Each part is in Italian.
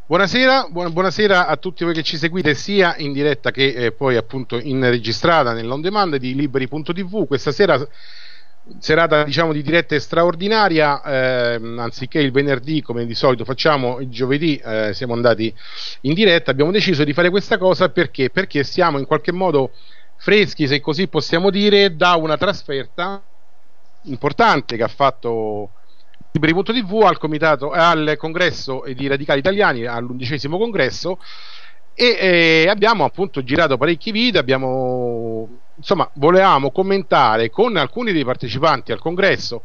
Buonasera, buonasera a tutti voi che ci seguite sia in diretta che poi appunto in registrata nell'on demand di Liberi.tv. Questa sera serata diciamo di diretta straordinaria, anziché il venerdì come di solito facciamo il giovedì, siamo andati in diretta. Abbiamo deciso di fare questa cosa perché siamo in qualche modo freschi, se così possiamo dire, da una trasferta importante che ha fatto Liberi.tv al comitato, al congresso di radicali italiani, all'11° congresso, e abbiamo appunto girato parecchi video. Volevamo commentare con alcuni dei partecipanti al congresso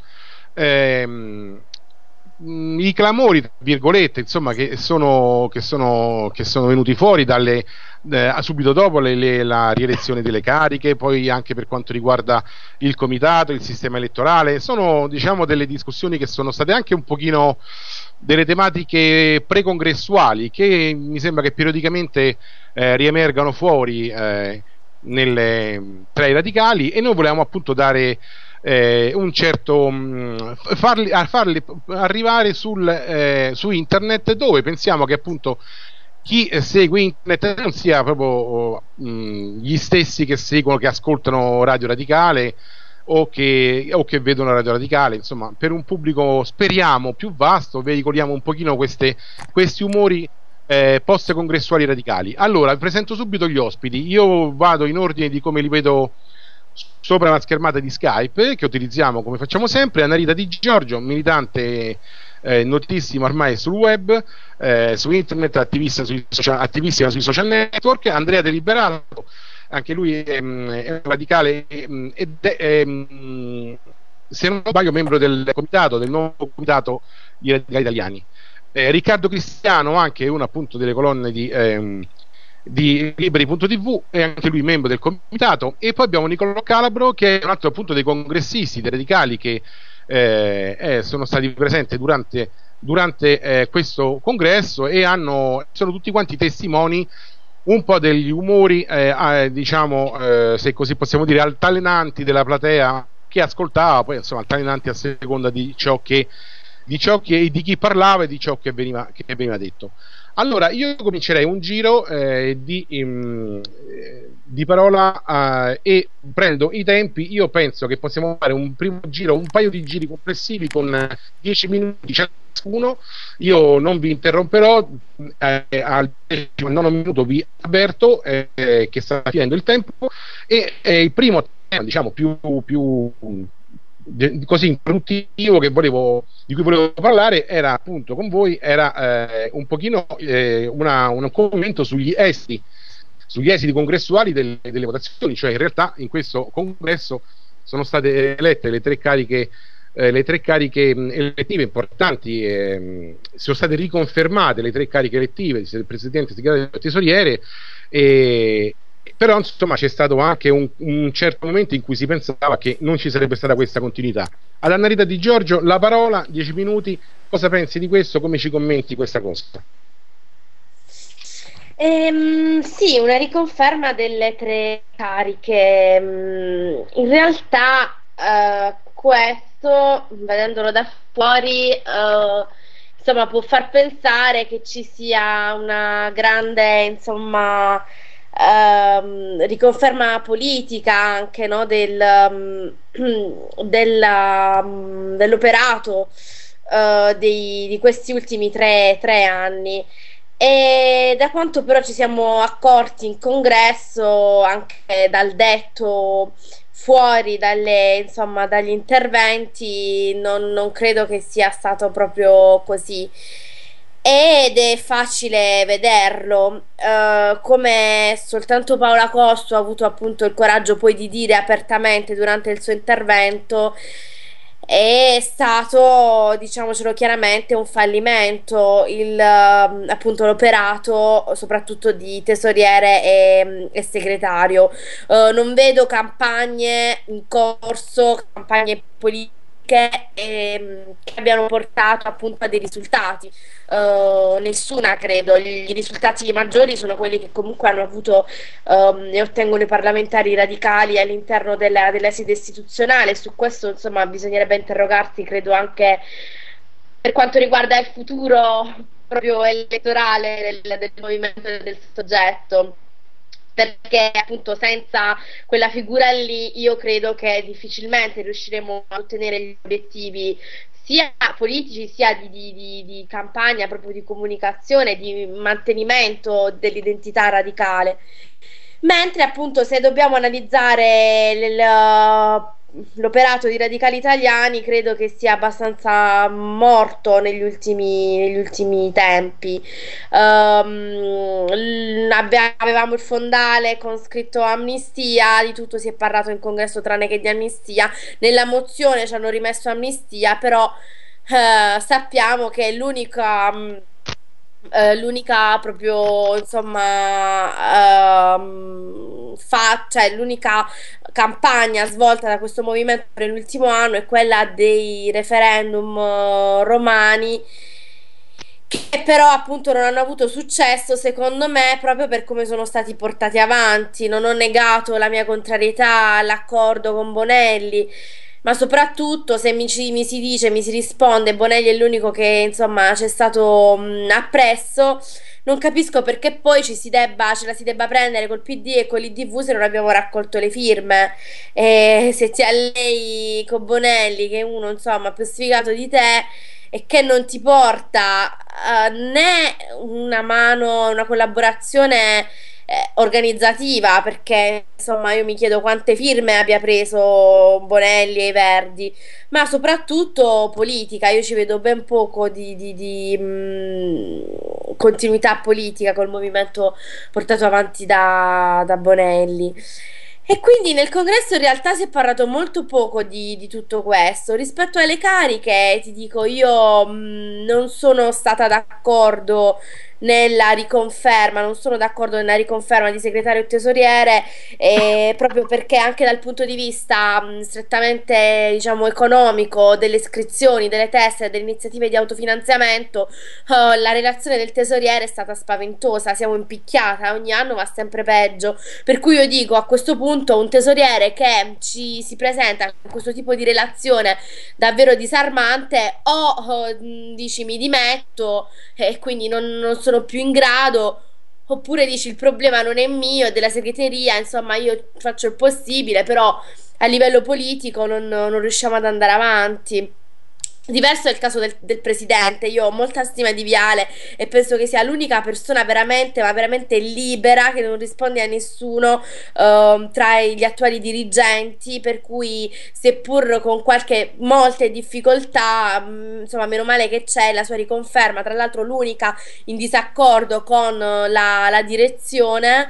i clamori, tra virgolette, insomma, che sono venuti fuori subito dopo la rielezione delle cariche, poi anche per quanto riguarda il comitato, il sistema elettorale. Sono, diciamo, delle discussioni che sono state anche un pochino delle tematiche precongressuali che mi sembra che periodicamente riemergano fuori tra i radicali, e noi volevamo appunto dare un certo farli arrivare su internet, dove pensiamo che appunto chi segue internet non sia proprio gli stessi che seguono, che ascoltano Radio Radicale o che vedono Radio Radicale. Insomma, per un pubblico speriamo più vasto veicoliamo un pochino questi umori post congressuali radicali. Allora, vi presento subito gli ospiti. Io vado in ordine di come li vedo sopra la schermata di Skype, che utilizziamo come facciamo sempre. Annarita Di Giorgio, militante notissima ormai sul web, su internet, attivissima sui social network. Andrea De Liberato, anche lui è un radicale ed è, se non sbaglio, membro del nuovo comitato di radicali italiani. Riccardo Cristiano, anche una appunto delle colonne di Liberi.tv, e anche lui membro del comitato. E poi abbiamo Nicolò Calabro, che è un altro appunto dei congressisti, dei radicali, che sono stati presenti durante questo congresso, e sono tutti quanti testimoni un po' degli umori se così possiamo dire, altalenanti della platea che ascoltava, poi insomma altalenanti a seconda di di chi parlava e di ciò che veniva detto. Allora, io comincerei un giro di parola e prendo i tempi. Io penso che possiamo fare un primo giro, un paio di giri complessivi con 10 minuti ciascuno. Io non vi interromperò, al 19 minuto vi avverto che sta finendo il tempo, e il primo tema, diciamo, più così introduttivo di cui volevo parlare era appunto con voi, era un pochino un commento sugli esiti congressuali delle votazioni. Cioè, in realtà in questo congresso sono state elette le tre cariche elettive importanti, sono state riconfermate le tre cariche elettive del presidente, segretario e tesoriere, però insomma c'è stato anche un certo momento in cui si pensava che non ci sarebbe stata questa continuità. Ad Annarita Di Giorgio la parola, 10 minuti. Cosa pensi di questo? Come ci commenti questa cosa? Sì, una riconferma delle tre cariche. In realtà questo, vedendolo da fuori, insomma, può far pensare che ci sia una grande, insomma, riconferma politica anche, no, dell'operato di questi ultimi tre anni. E da quanto però ci siamo accorti in congresso, anche dal detto fuori dagli interventi, non credo che sia stato proprio così. Ed è facile vederlo, come soltanto Paola Costo ha avuto appunto il coraggio poi di dire apertamente durante il suo intervento. È stato, diciamocelo chiaramente, un fallimento appunto l'operato soprattutto di tesoriere e segretario. Non vedo campagne in corso, campagne politiche che abbiano portato appunto a dei risultati. Nessuna, credo. I risultati maggiori sono quelli che comunque hanno avuto e ottengono i parlamentari radicali all'interno della sede istituzionale. Su questo insomma bisognerebbe interrogarsi, credo, anche per quanto riguarda il futuro proprio elettorale del movimento e del soggetto, perché appunto senza quella figura lì io credo che difficilmente riusciremo a ottenere gli obiettivi sia politici sia di campagna, proprio di comunicazione, di mantenimento dell'identità radicale. Mentre appunto se dobbiamo analizzare l'operato di radicali italiani, credo che sia abbastanza morto negli ultimi tempi. Avevamo il fondale con scritto amnistia, di tutto si è parlato in congresso tranne che di amnistia. Nella mozione ci hanno rimesso amnistia, però sappiamo che l'unica proprio insomma cioè l'unica campagna svolta da questo movimento nell'ultimo anno è quella dei referendum romani, che però appunto non hanno avuto successo secondo me proprio per come sono stati portati avanti. Non ho negato la mia contrarietà all'accordo con Bonelli, ma soprattutto se mi si dice, mi si risponde Bonelli è l'unico che insomma c'è stato appresso, non capisco perché poi ce la si debba prendere col PD e con l'IDV se non abbiamo raccolto le firme. E se ti allei con Bonelli, che è uno insomma più sfigato di te e che non ti porta né una mano, una collaborazione organizzativa, perché insomma io mi chiedo quante firme abbia preso Bonelli e i Verdi, ma soprattutto politica. Io ci vedo ben poco di continuità politica col movimento portato avanti da Bonelli. E quindi nel congresso in realtà si è parlato molto poco di tutto questo. Rispetto alle cariche, ti dico, io non sono stata d'accordo nella riconferma, non sono d'accordo nella riconferma di segretario e tesoriere, proprio perché anche dal punto di vista strettamente, diciamo, economico, delle iscrizioni, delle teste, delle iniziative di autofinanziamento, la relazione del tesoriere è stata spaventosa, siamo in picchiata, ogni anno va sempre peggio, per cui io dico a questo punto un tesoriere che ci si presenta con questo tipo di relazione davvero disarmante, o dici mi dimetto e quindi non sono più in grado, oppure dici il problema non è mio, è della segreteria, insomma io faccio il possibile, però a livello politico non riusciamo ad andare avanti. Diverso è il caso del presidente. Io ho molta stima di Viale e penso che sia l'unica persona veramente, ma veramente libera, che non risponde a nessuno tra gli attuali dirigenti, per cui seppur con molte difficoltà, insomma, meno male che c'è la sua riconferma, tra l'altro l'unica in disaccordo con la direzione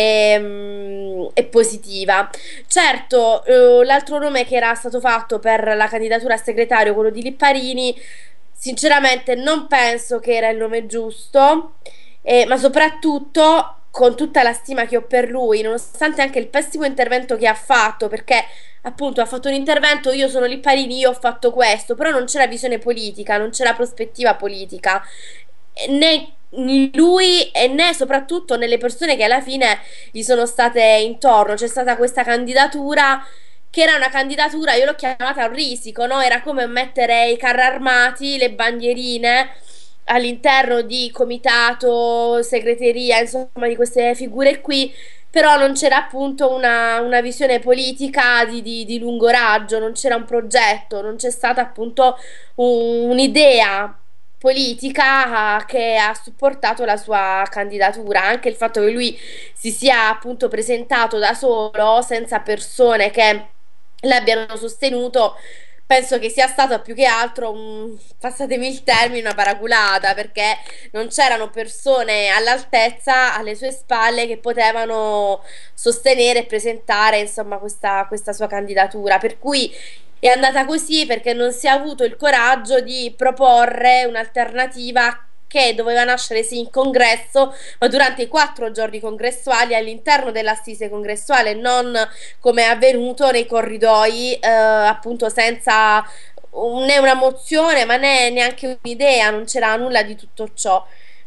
è positiva. Certo, l'altro nome che era stato fatto per la candidatura a segretario, quello di Lipparini, sinceramente non penso che era il nome giusto, ma soprattutto con tutta la stima che ho per lui, nonostante anche il pessimo intervento che ha fatto, perché appunto ha fatto un intervento, io sono Lipparini, io ho fatto questo, però non c'era visione politica, non c'era prospettiva politica, né in lui e né soprattutto nelle persone che alla fine gli sono state intorno. C'è stata questa candidatura che era una candidatura, io l'ho chiamata un risico, no? Era come mettere i carri armati, le bandierine all'interno di comitato, segreteria, insomma di queste figure qui, però non c'era appunto una visione politica di lungo raggio, non c'era un progetto, non c'è stata appunto un'idea politica che ha supportato la sua candidatura. Anche il fatto che lui si sia appunto presentato da solo, senza persone che l'abbiano sostenuto, penso che sia stato più che altro, passatemi il termine, una paraculata, perché non c'erano persone all'altezza alle sue spalle che potevano sostenere e presentare insomma questa sua candidatura, per cui è andata così perché non si è avuto il coraggio di proporre un'alternativa che doveva nascere sì in congresso, ma durante i 4 giorni congressuali all'interno dell'assise congressuale, non come è avvenuto nei corridoi, appunto senza né una mozione, ma né neanche un'idea, non c'era nulla di tutto ciò.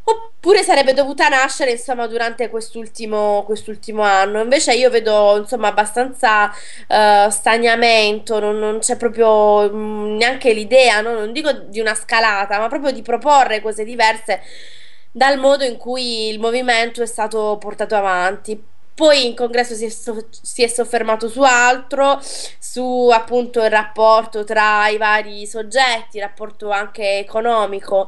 Oppure sarebbe dovuta nascere, insomma, durante quest'ultimo anno. Invece io vedo, insomma, abbastanza stagnamento, non c'è proprio neanche l'idea, no? Non dico di una scalata, ma proprio di proporre cose diverse dal modo in cui il movimento è stato portato avanti. Poi in congresso si è soffermato su altro, su appunto il rapporto tra i vari soggetti, il rapporto anche economico.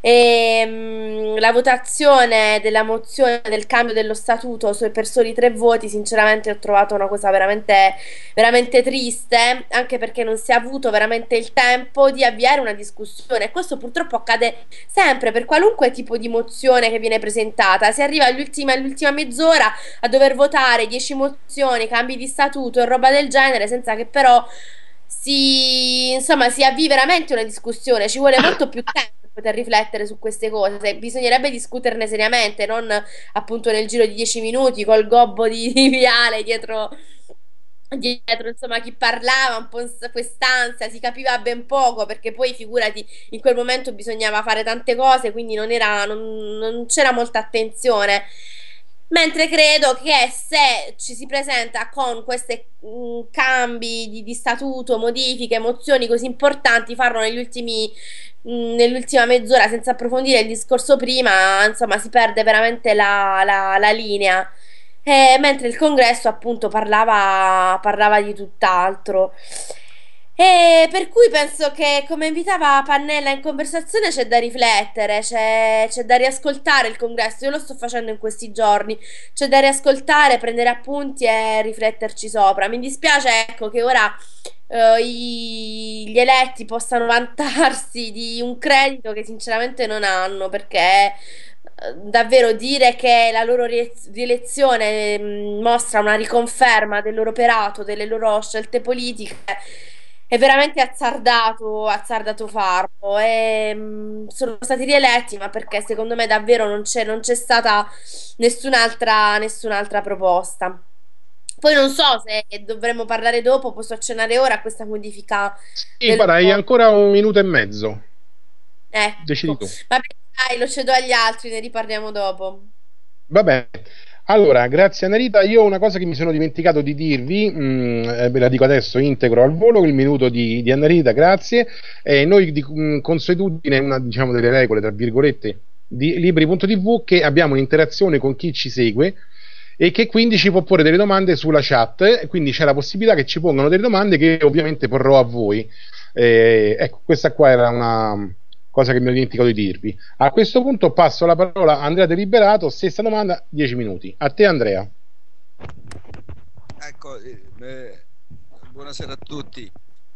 La votazione della mozione del cambio dello statuto per soli 3 voti, sinceramente ho trovato una cosa veramente, veramente triste, anche perché non si è avuto veramente il tempo di avviare una discussione. E questo purtroppo accade sempre per qualunque tipo di mozione che viene presentata. Si arriva all'ultima mezz'ora a dover votare 10 mozioni, cambi di statuto e roba del genere, senza che però insomma, si avvii veramente una discussione. Ci vuole molto più tempo per poter riflettere su queste cose. Bisognerebbe discuterne seriamente, non appunto nel giro di 10 minuti col gobbo di Viale dietro, insomma, chi parlava, un po' quest'ansia, si capiva ben poco, perché poi figurati, in quel momento bisognava fare tante cose, quindi non c'era molta attenzione. Mentre credo che se ci si presenta con questi cambi di statuto, modifiche, mozioni così importanti, farlo nell'ultima mezz'ora senza approfondire il discorso prima, insomma, si perde veramente la linea. Mentre il congresso appunto parlava di tutt'altro. E per cui penso che, come invitava Pannella in conversazione, c'è da riflettere, c'è da riascoltare il congresso. Io lo sto facendo in questi giorni. C'è da riascoltare, prendere appunti e rifletterci sopra. Mi dispiace, ecco, che ora gli eletti possano vantarsi di un credito che sinceramente non hanno, perché davvero dire che la loro rielezione mostra una riconferma del loro operato, delle loro scelte politiche, è veramente azzardato farlo. Sono stati rieletti, ma perché secondo me davvero non c'è stata nessun'altra proposta. Poi non so se dovremmo parlare dopo, posso accennare ora a questa modifica Sì, del guarda, hai voto. ancora 1 minuto e mezzo. Decidi Ecco, tu. vabbè, dai, lo cedo agli altri, ne riparliamo dopo. Va bene. Allora, grazie Anarita. Io ho una cosa che mi sono dimenticato di dirvi, ve la dico adesso, integro al volo il minuto di Anarita, grazie. Noi di consuetudine, una diciamo delle regole, tra virgolette, di Libri.tv, che abbiamo un'interazione con chi ci segue e che quindi ci può porre delle domande sulla chat, e quindi c'è la possibilità che ci pongano delle domande che ovviamente porrò a voi. Ecco, questa qua era una cosa che mi ho dimenticato di dirvi. A questo punto passo la parola a Andrea Deliberato, stessa domanda, 10 minuti. A te Andrea. Ecco, buonasera a tutti.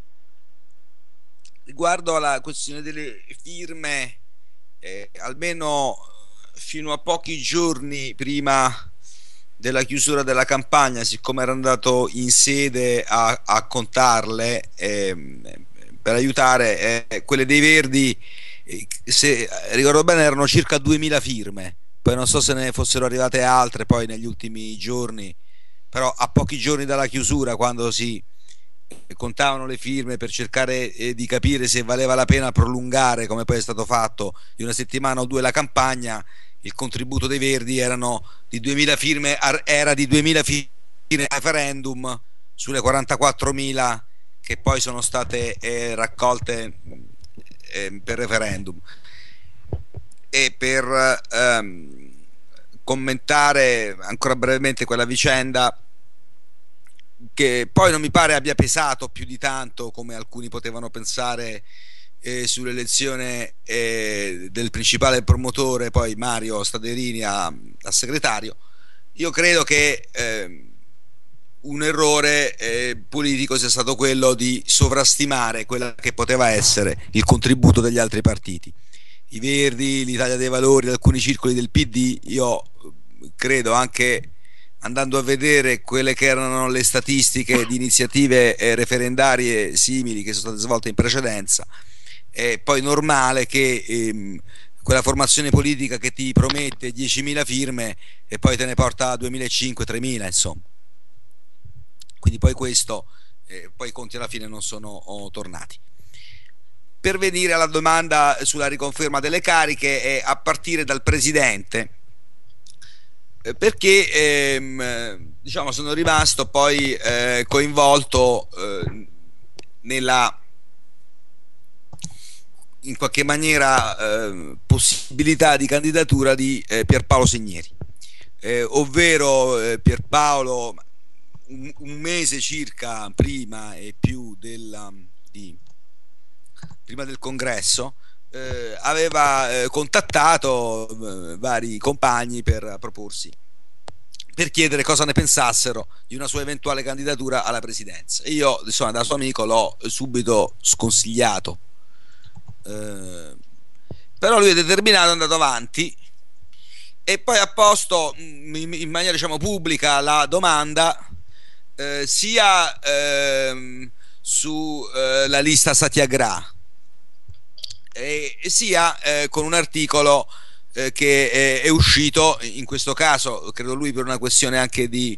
Riguardo alla questione delle firme, almeno fino a pochi giorni prima della chiusura della campagna, siccome ero andato in sede a contarle per aiutare quelle dei Verdi, se ricordo bene erano circa 2000 firme, poi non so se ne fossero arrivate altre poi negli ultimi giorni, però a pochi giorni dalla chiusura, quando si contavano le firme per cercare di capire se valeva la pena prolungare, come poi è stato fatto, di una settimana o due la campagna, il contributo dei Verdi di 2000 firme, era di 2000 firme referendum sulle 44.000 che poi sono state raccolte per referendum. E per commentare ancora brevemente quella vicenda, che poi non mi pare abbia pesato più di tanto come alcuni potevano pensare sull'elezione del principale promotore, poi Mario Staderini a segretario. Io credo che un errore politico sia stato quello di sovrastimare quella che poteva essere il contributo degli altri partiti, i Verdi, l'Italia dei Valori, alcuni circoli del PD. Io credo, anche andando a vedere quelle che erano le statistiche di iniziative referendarie simili che sono state svolte in precedenza, è poi normale che quella formazione politica che ti promette 10.000 firme e poi te ne porta 2.500-3.000, insomma. Quindi poi questo, poi i conti alla fine non sono tornati. per venire alla domanda sulla riconferma delle cariche, a partire dal presidente, perché diciamo sono rimasto poi coinvolto nella, in qualche maniera, possibilità di candidatura di Pierpaolo Segneri, ovvero Pierpaolo un mese circa prima e più prima del congresso aveva contattato vari compagni per proporsi, per chiedere cosa ne pensassero di una sua eventuale candidatura alla presidenza. E io, insomma, da suo amico l'ho subito sconsigliato, però lui è determinato, è andato avanti e poi ha posto in maniera, diciamo, pubblica la domanda, sia su la lista Satyagraha e sia con un articolo che è uscito, in questo caso credo lui per una questione anche di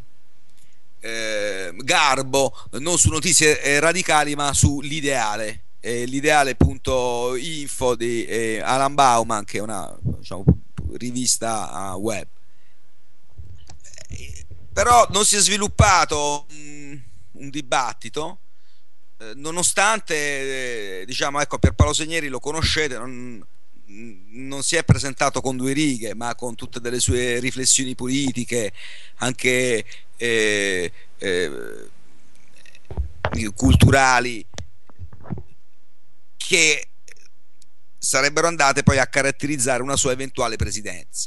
garbo, non su Notizie Radicali ma su L'Ideale, l'ideale.info di Alan Bauman, che è una, diciamo, rivista web. Però non si è sviluppato un dibattito, nonostante diciamo, ecco, Pierpaolo Segneri lo conoscete, non si è presentato con due righe, ma con tutte delle sue riflessioni politiche, anche culturali, che sarebbero andate poi a caratterizzare una sua eventuale presidenza.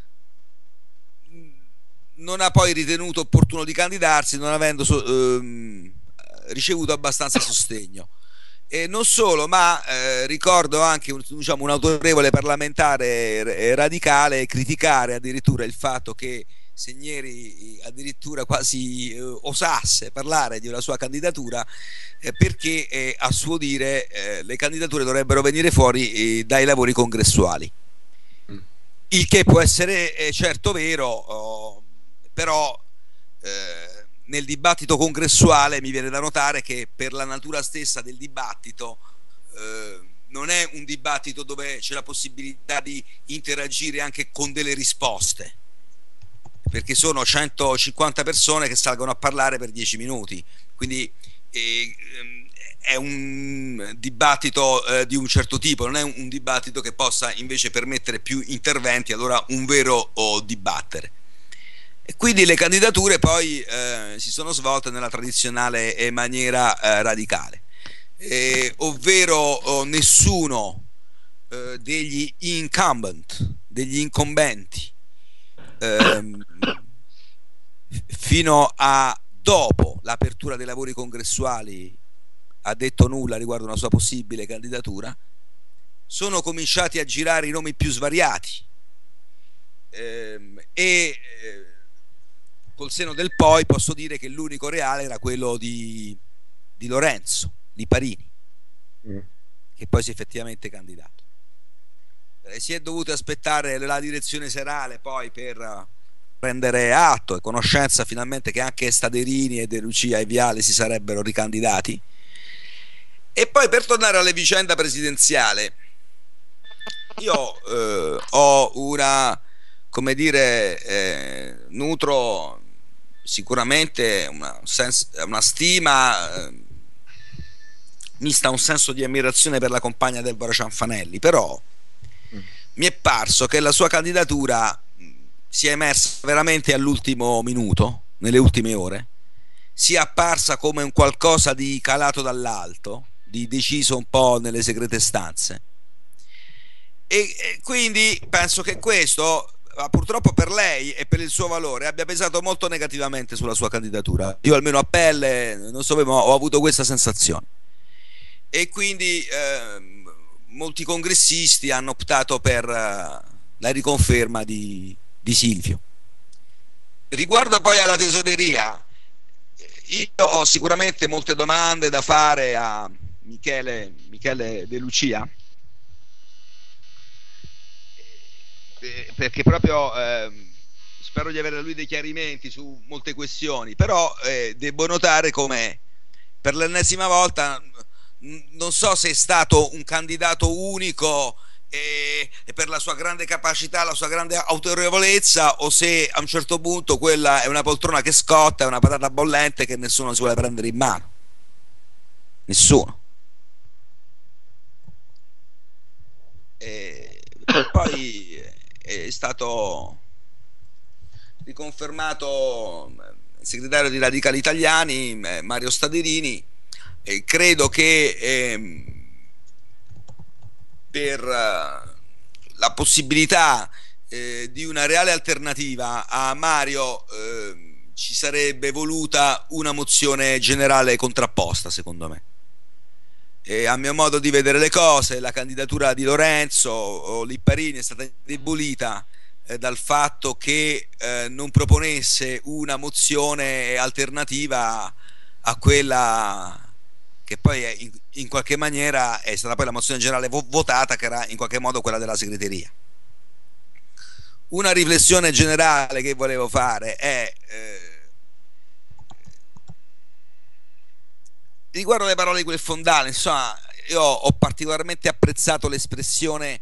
Non ha poi ritenuto opportuno di candidarsi, non avendo ricevuto abbastanza sostegno. E non solo, ma ricordo anche diciamo, un autorevole parlamentare radicale criticare addirittura il fatto che Segneri addirittura quasi osasse parlare di una sua candidatura, perché a suo dire le candidature dovrebbero venire fuori dai lavori congressuali, il che può essere certo vero, però nel dibattito congressuale mi viene da notare che per la natura stessa del dibattito non è un dibattito dove c'è la possibilità di interagire anche con delle risposte, perché sono 150 persone che salgono a parlare per 10 minuti, quindi è un dibattito di un certo tipo, non è un dibattito che possa invece permettere più interventi, allora un vero dibattere. E quindi le candidature poi si sono svolte nella tradizionale maniera radicale, ovvero nessuno degli incumbent, degli incombenti, fino a dopo l'apertura dei lavori congressuali ha detto nulla riguardo una sua possibile candidatura. Sono cominciati a girare i nomi più svariati col seno del poi posso dire che l'unico reale era quello di Lorenzo Liparini, che poi si è effettivamente candidato. Si è dovuto aspettare la direzione serale poi per prendere atto e conoscenza finalmente che anche Staderini e De Lucia e Viale si sarebbero ricandidati. E poi, per tornare alla vicenda presidenziale, io ho una, come dire, nutro sicuramente una stima mista a un senso di ammirazione per la compagna Deborah Cianfanelli, però mi è parso che la sua candidatura sia emersa veramente all'ultimo minuto, nelle ultime ore, sia apparsa come un qualcosa di calato dall'alto, di deciso un po' nelle segrete stanze, e quindi penso che questo, purtroppo per lei e per il suo valore, abbia pesato molto negativamente sulla sua candidatura. Io almeno a pelle, non so, ho avuto questa sensazione, e quindi molti congressisti hanno optato per la riconferma di Silvio. Riguardo poi alla tesoreria, io ho sicuramente molte domande da fare a Michele De Lucia, perché proprio spero di avere da lui dei chiarimenti su molte questioni, però devo notare come per l'ennesima volta non so se è stato un candidato unico e per la sua grande capacità, la sua grande autorevolezza, o se a un certo punto quella è una poltrona che scotta, è una patata bollente che nessuno si vuole prendere in mano. Nessuno. E poi è stato riconfermato il segretario di Radicali Italiani, Mario Staderini, e credo che per la possibilità di una reale alternativa a Mario ci sarebbe voluta una mozione generale contrapposta, secondo me. E a mio modo di vedere le cose, la candidatura di Lorenzo o Lipparini è stata indebolita dal fatto che non proponesse una mozione alternativa a quella che poi è in qualche maniera è stata poi la mozione generale votata, che era in qualche modo quella della segreteria. Una riflessione generale che volevo fare è riguardo alle parole di quel fondale. Insomma, io ho particolarmente apprezzato l'espressione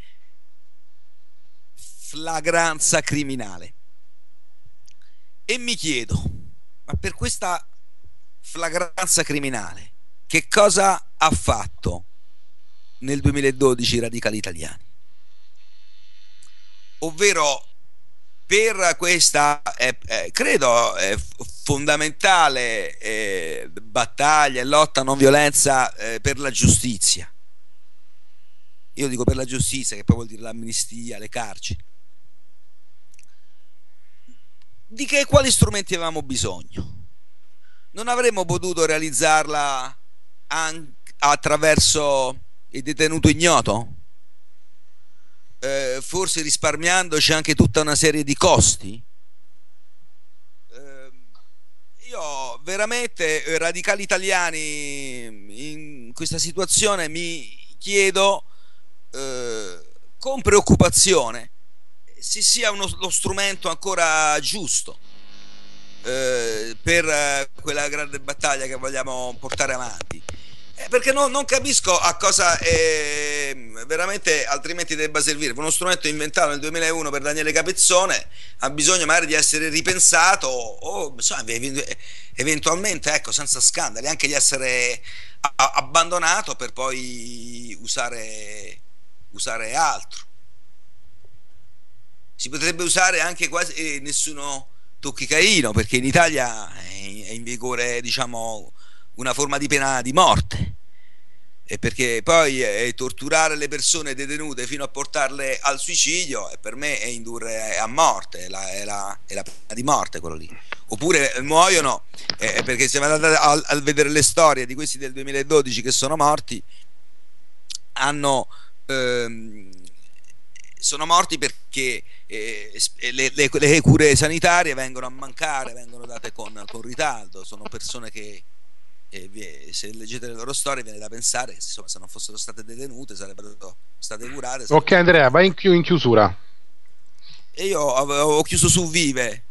flagranza criminale e mi chiedo, ma per questa flagranza criminale che cosa ha fatto nel 2012 i Radicali Italiani? Ovvero, per questa credo fondamentale battaglia e lotta non violenza per la giustizia, io dico per la giustizia, che poi vuol dire l'amnistia, le carceri, di quali strumenti avevamo bisogno? Non avremmo potuto realizzarla attraverso il detenuto ignoto? Forse risparmiandoci anche tutta una serie di costi? Io veramente, Radicali Italiani, in questa situazione mi chiedo con preoccupazione se sia lo strumento ancora giusto per quella grande battaglia che vogliamo portare avanti, perché non capisco a cosa veramente altrimenti debba servire. Uno strumento inventato nel 2001 per Daniele Capezzone ha bisogno magari di essere ripensato o insomma, eventualmente, ecco, senza scandali, anche di essere abbandonato per poi usare altro. Si potrebbe usare anche quasi nessuno tocchi Caino, perché in Italia è in vigore, diciamo, una forma di pena di morte, e perché poi torturare le persone detenute fino a portarle al suicidio per me è indurre a morte, è la pena di morte, quello lì. Oppure muoiono perché se andate a vedere le storie di questi del 2012 che sono morti, sono morti perché le cure sanitarie vengono a mancare, vengono date con ritardo. Sono persone che se leggete le loro storie viene da pensare che insomma, se non fossero state detenute sarebbero state curate. Ok Andrea, vai in chiusura. E io ho chiuso su Vive.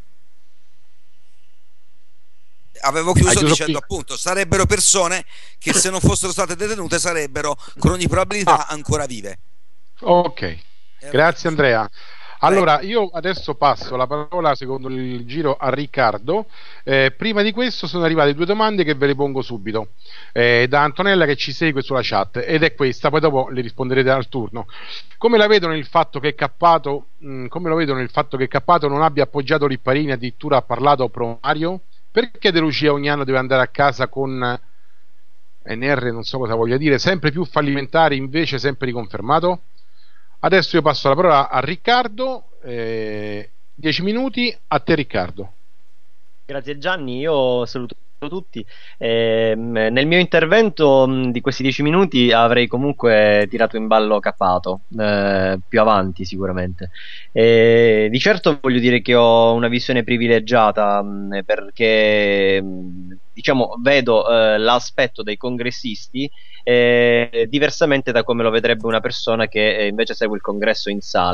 Avevo chiuso dicendo appunto sarebbero persone che se non fossero state detenute sarebbero con ogni probabilità ancora vive. Ok, grazie Andrea. Allora io adesso passo la parola secondo il giro a Riccardo. Prima di questo sono arrivate due domande che ve le pongo subito da Antonella che ci segue sulla chat, ed è questa, poi dopo le risponderete al turno. Come la vedono il fatto che Cappato non abbia appoggiato Lipparini, addirittura ha parlato pro Mario? Perché De Lucia ogni anno deve andare a casa con NR, non so cosa voglia dire, sempre più fallimentari, invece sempre riconfermato? Adesso io passo la parola a Riccardo, 10 minuti, a te Riccardo. Grazie Gianni, io saluto tutti. Nel mio intervento di questi 10 minuti avrei comunque tirato in ballo Cappato, più avanti sicuramente. Di certo voglio dire che ho una visione privilegiata perché diciamo vedo l'aspetto dei congressisti diversamente da come lo vedrebbe una persona che invece segue il congresso in sala.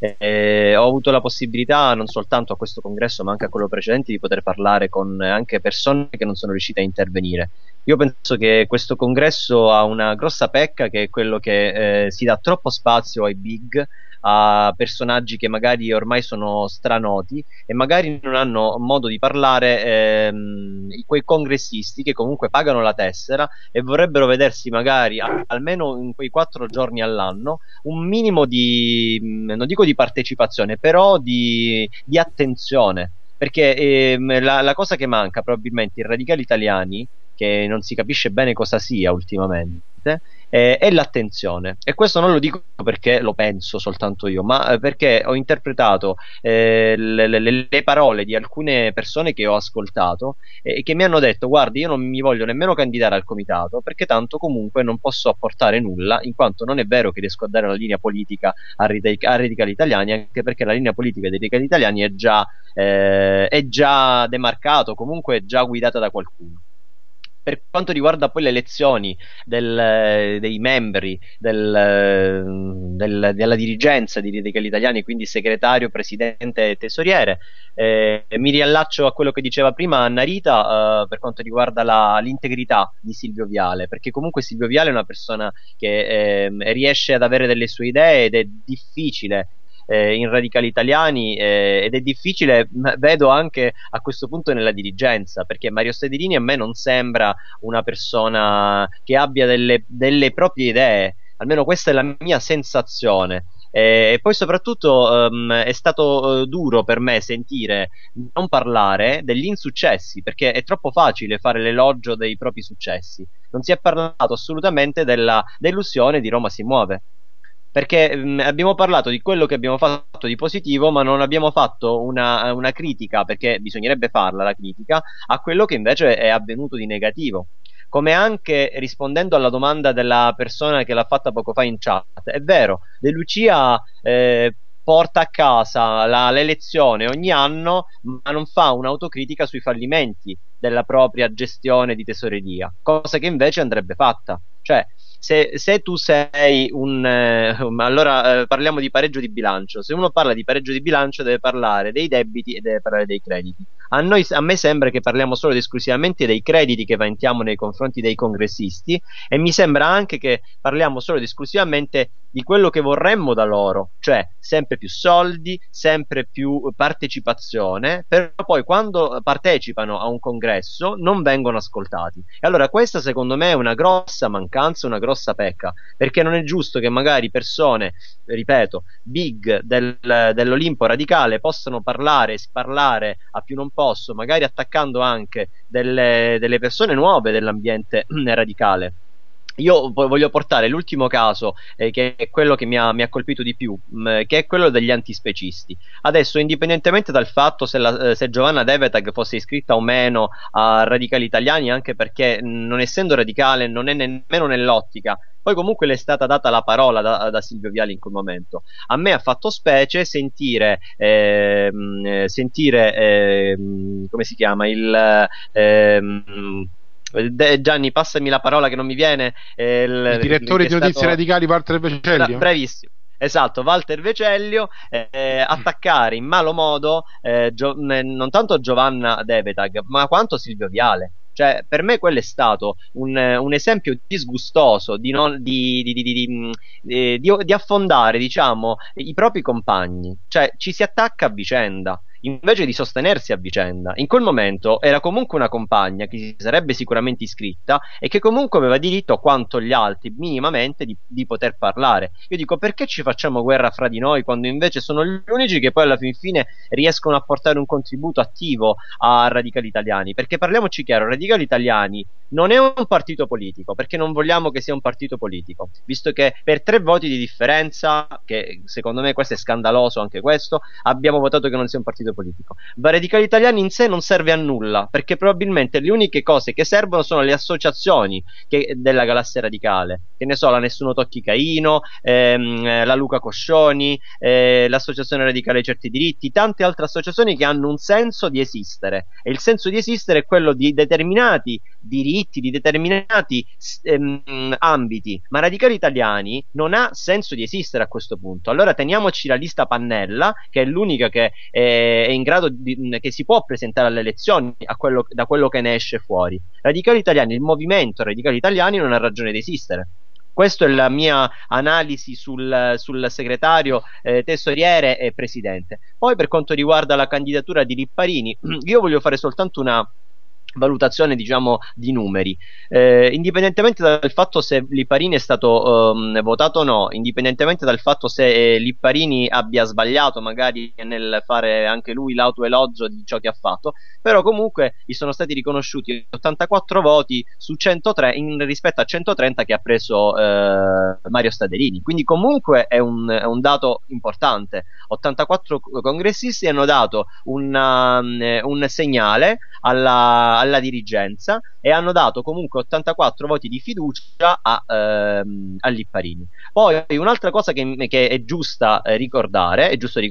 Ho avuto la possibilità, non soltanto a questo congresso ma anche a quello precedente, di poter parlare con anche persone che non sono riuscite a intervenire. Io penso che questo congresso ha una grossa pecca, che è quello che si dà troppo spazio ai big, a personaggi che magari ormai sono stranoti e magari non hanno modo di parlare, quei congressisti che comunque pagano la tessera e vorrebbero vedersi magari almeno in quei 4 giorni all'anno un minimo di, non dico di partecipazione, però di attenzione. Perché la cosa che manca probabilmente ai radicali italiani, che non si capisce bene cosa sia ultimamente, è l'attenzione. E questo non lo dico perché lo penso soltanto io, ma perché ho interpretato le parole di alcune persone che ho ascoltato e che mi hanno detto: guardi, io non mi voglio nemmeno candidare al comitato, perché tanto comunque non posso apportare nulla, in quanto non è vero che riesco a dare una linea politica a radicali italiani, anche perché la linea politica dei radicali italiani è già demarcato, comunque è già guidata da qualcuno. Per quanto riguarda poi le elezioni dei membri della dirigenza di Radicali Italiani, quindi segretario, presidente e tesoriere, mi riallaccio a quello che diceva prima Anna Rita, per quanto riguarda l'integrità di Silvio Viale, perché comunque Silvio Viale è una persona che riesce ad avere delle sue idee ed è difficile in Radicali Italiani, ed è difficile, vedo anche a questo punto nella dirigenza, perché Mario Stedirini a me non sembra una persona che abbia delle proprie idee, almeno questa è la mia sensazione. E poi soprattutto è stato duro per me sentire non parlare degli insuccessi, perché è troppo facile fare l'elogio dei propri successi. Non si è parlato assolutamente della delusione di Roma si muove, perché abbiamo parlato di quello che abbiamo fatto di positivo, ma non abbiamo fatto una critica, perché bisognerebbe farla la critica, a quello che invece è avvenuto di negativo. Come anche rispondendo alla domanda della persona che l'ha fatta poco fa in chat, è vero, De Lucia porta a casa l'elezione ogni anno, ma non fa un'autocritica sui fallimenti della propria gestione di tesoreria, cosa che invece andrebbe fatta. Cioè, se tu sei allora parliamo di pareggio di bilancio. Se uno parla di pareggio di bilancio deve parlare dei debiti e deve parlare dei crediti. A me sembra che parliamo solo ed esclusivamente dei crediti che vantiamo nei confronti dei congressisti, e mi sembra anche che parliamo solo ed esclusivamente di quello che vorremmo da loro, cioè sempre più soldi, sempre più partecipazione, però poi quando partecipano a un congresso non vengono ascoltati. E allora questa secondo me è una grossa mancanza, una grossa pecca, perché non è giusto che magari persone, ripeto, big dell'Olimpo radicale possano parlare a più non posso, magari attaccando anche delle persone nuove dell'ambiente radicale. Io voglio portare l'ultimo caso, che è quello che mi ha colpito di più, che è quello degli antispecisti. Adesso, indipendentemente dal fatto se Giovanna Devetag fosse iscritta o meno a Radicali Italiani, anche perché non essendo radicale non è nemmeno nell'ottica, poi comunque le è stata data la parola da Silvio Viale in quel momento. A me ha fatto specie sentire come si chiama Gianni, passami la parola che non mi viene. Il direttore di Notizie Radicali, Walter Vecellio. Bravissimo. Esatto, Walter Vecellio, attaccare in malo modo non tanto Giovanna Devetag, ma quanto Silvio Viale. Cioè, per me quello è stato un esempio disgustoso di affondare, diciamo, i propri compagni. Cioè, ci si attacca a vicenda invece di sostenersi a vicenda. In quel momento era comunque una compagna che si sarebbe sicuramente iscritta e che comunque aveva diritto, quanto gli altri, minimamente di poter parlare. Io dico, perché ci facciamo guerra fra di noi quando invece sono gli unici che poi alla fine riescono a portare un contributo attivo a Radicali Italiani? Perché parliamoci chiaro, Radicali Italiani non è un partito politico, perché non vogliamo che sia un partito politico, visto che per 3 voti di differenza, che secondo me questo è scandaloso anche questo, abbiamo votato che non sia un partito politico. Ma Radicali Italiani in sé non serve a nulla, perché probabilmente le uniche cose che servono sono le associazioni della galassia radicale, che ne so, la Nessuno Tocchi Caino, la Luca Coscioni, l'associazione radicale Certi Diritti, tante altre associazioni che hanno un senso di esistere, e il senso di esistere è quello di determinati diritti diritti di determinati ambiti, ma Radicali Italiani non ha senso di esistere a questo punto. Allora teniamoci la lista Pannella, che è l'unica che è in grado che si può presentare alle elezioni da quello che ne esce fuori. Radicali Italiani, il movimento Radicali Italiani non ha ragione di esistere. Questa è la mia analisi sul segretario, tesoriere e presidente. Poi per quanto riguarda la candidatura di Lipparini, io voglio fare soltanto una valutazione, diciamo, di numeri, indipendentemente dal fatto se Lipparini è stato votato o no, indipendentemente dal fatto se Lipparini abbia sbagliato magari nel fare anche lui l'autoelogio di ciò che ha fatto, però comunque gli sono stati riconosciuti 84 voti su 103 rispetto a 130 che ha preso Mario Staderini, quindi comunque è un dato importante. 84 congressisti hanno dato un segnale alla dirigenza e hanno dato comunque 84 voti di fiducia a Lipparini. Poi un'altra cosa che è giusto ricordare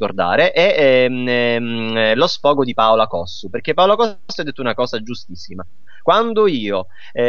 è lo sfogo di Paola Cossu, perché Paola Cossu ha detto una cosa giustissima: quando io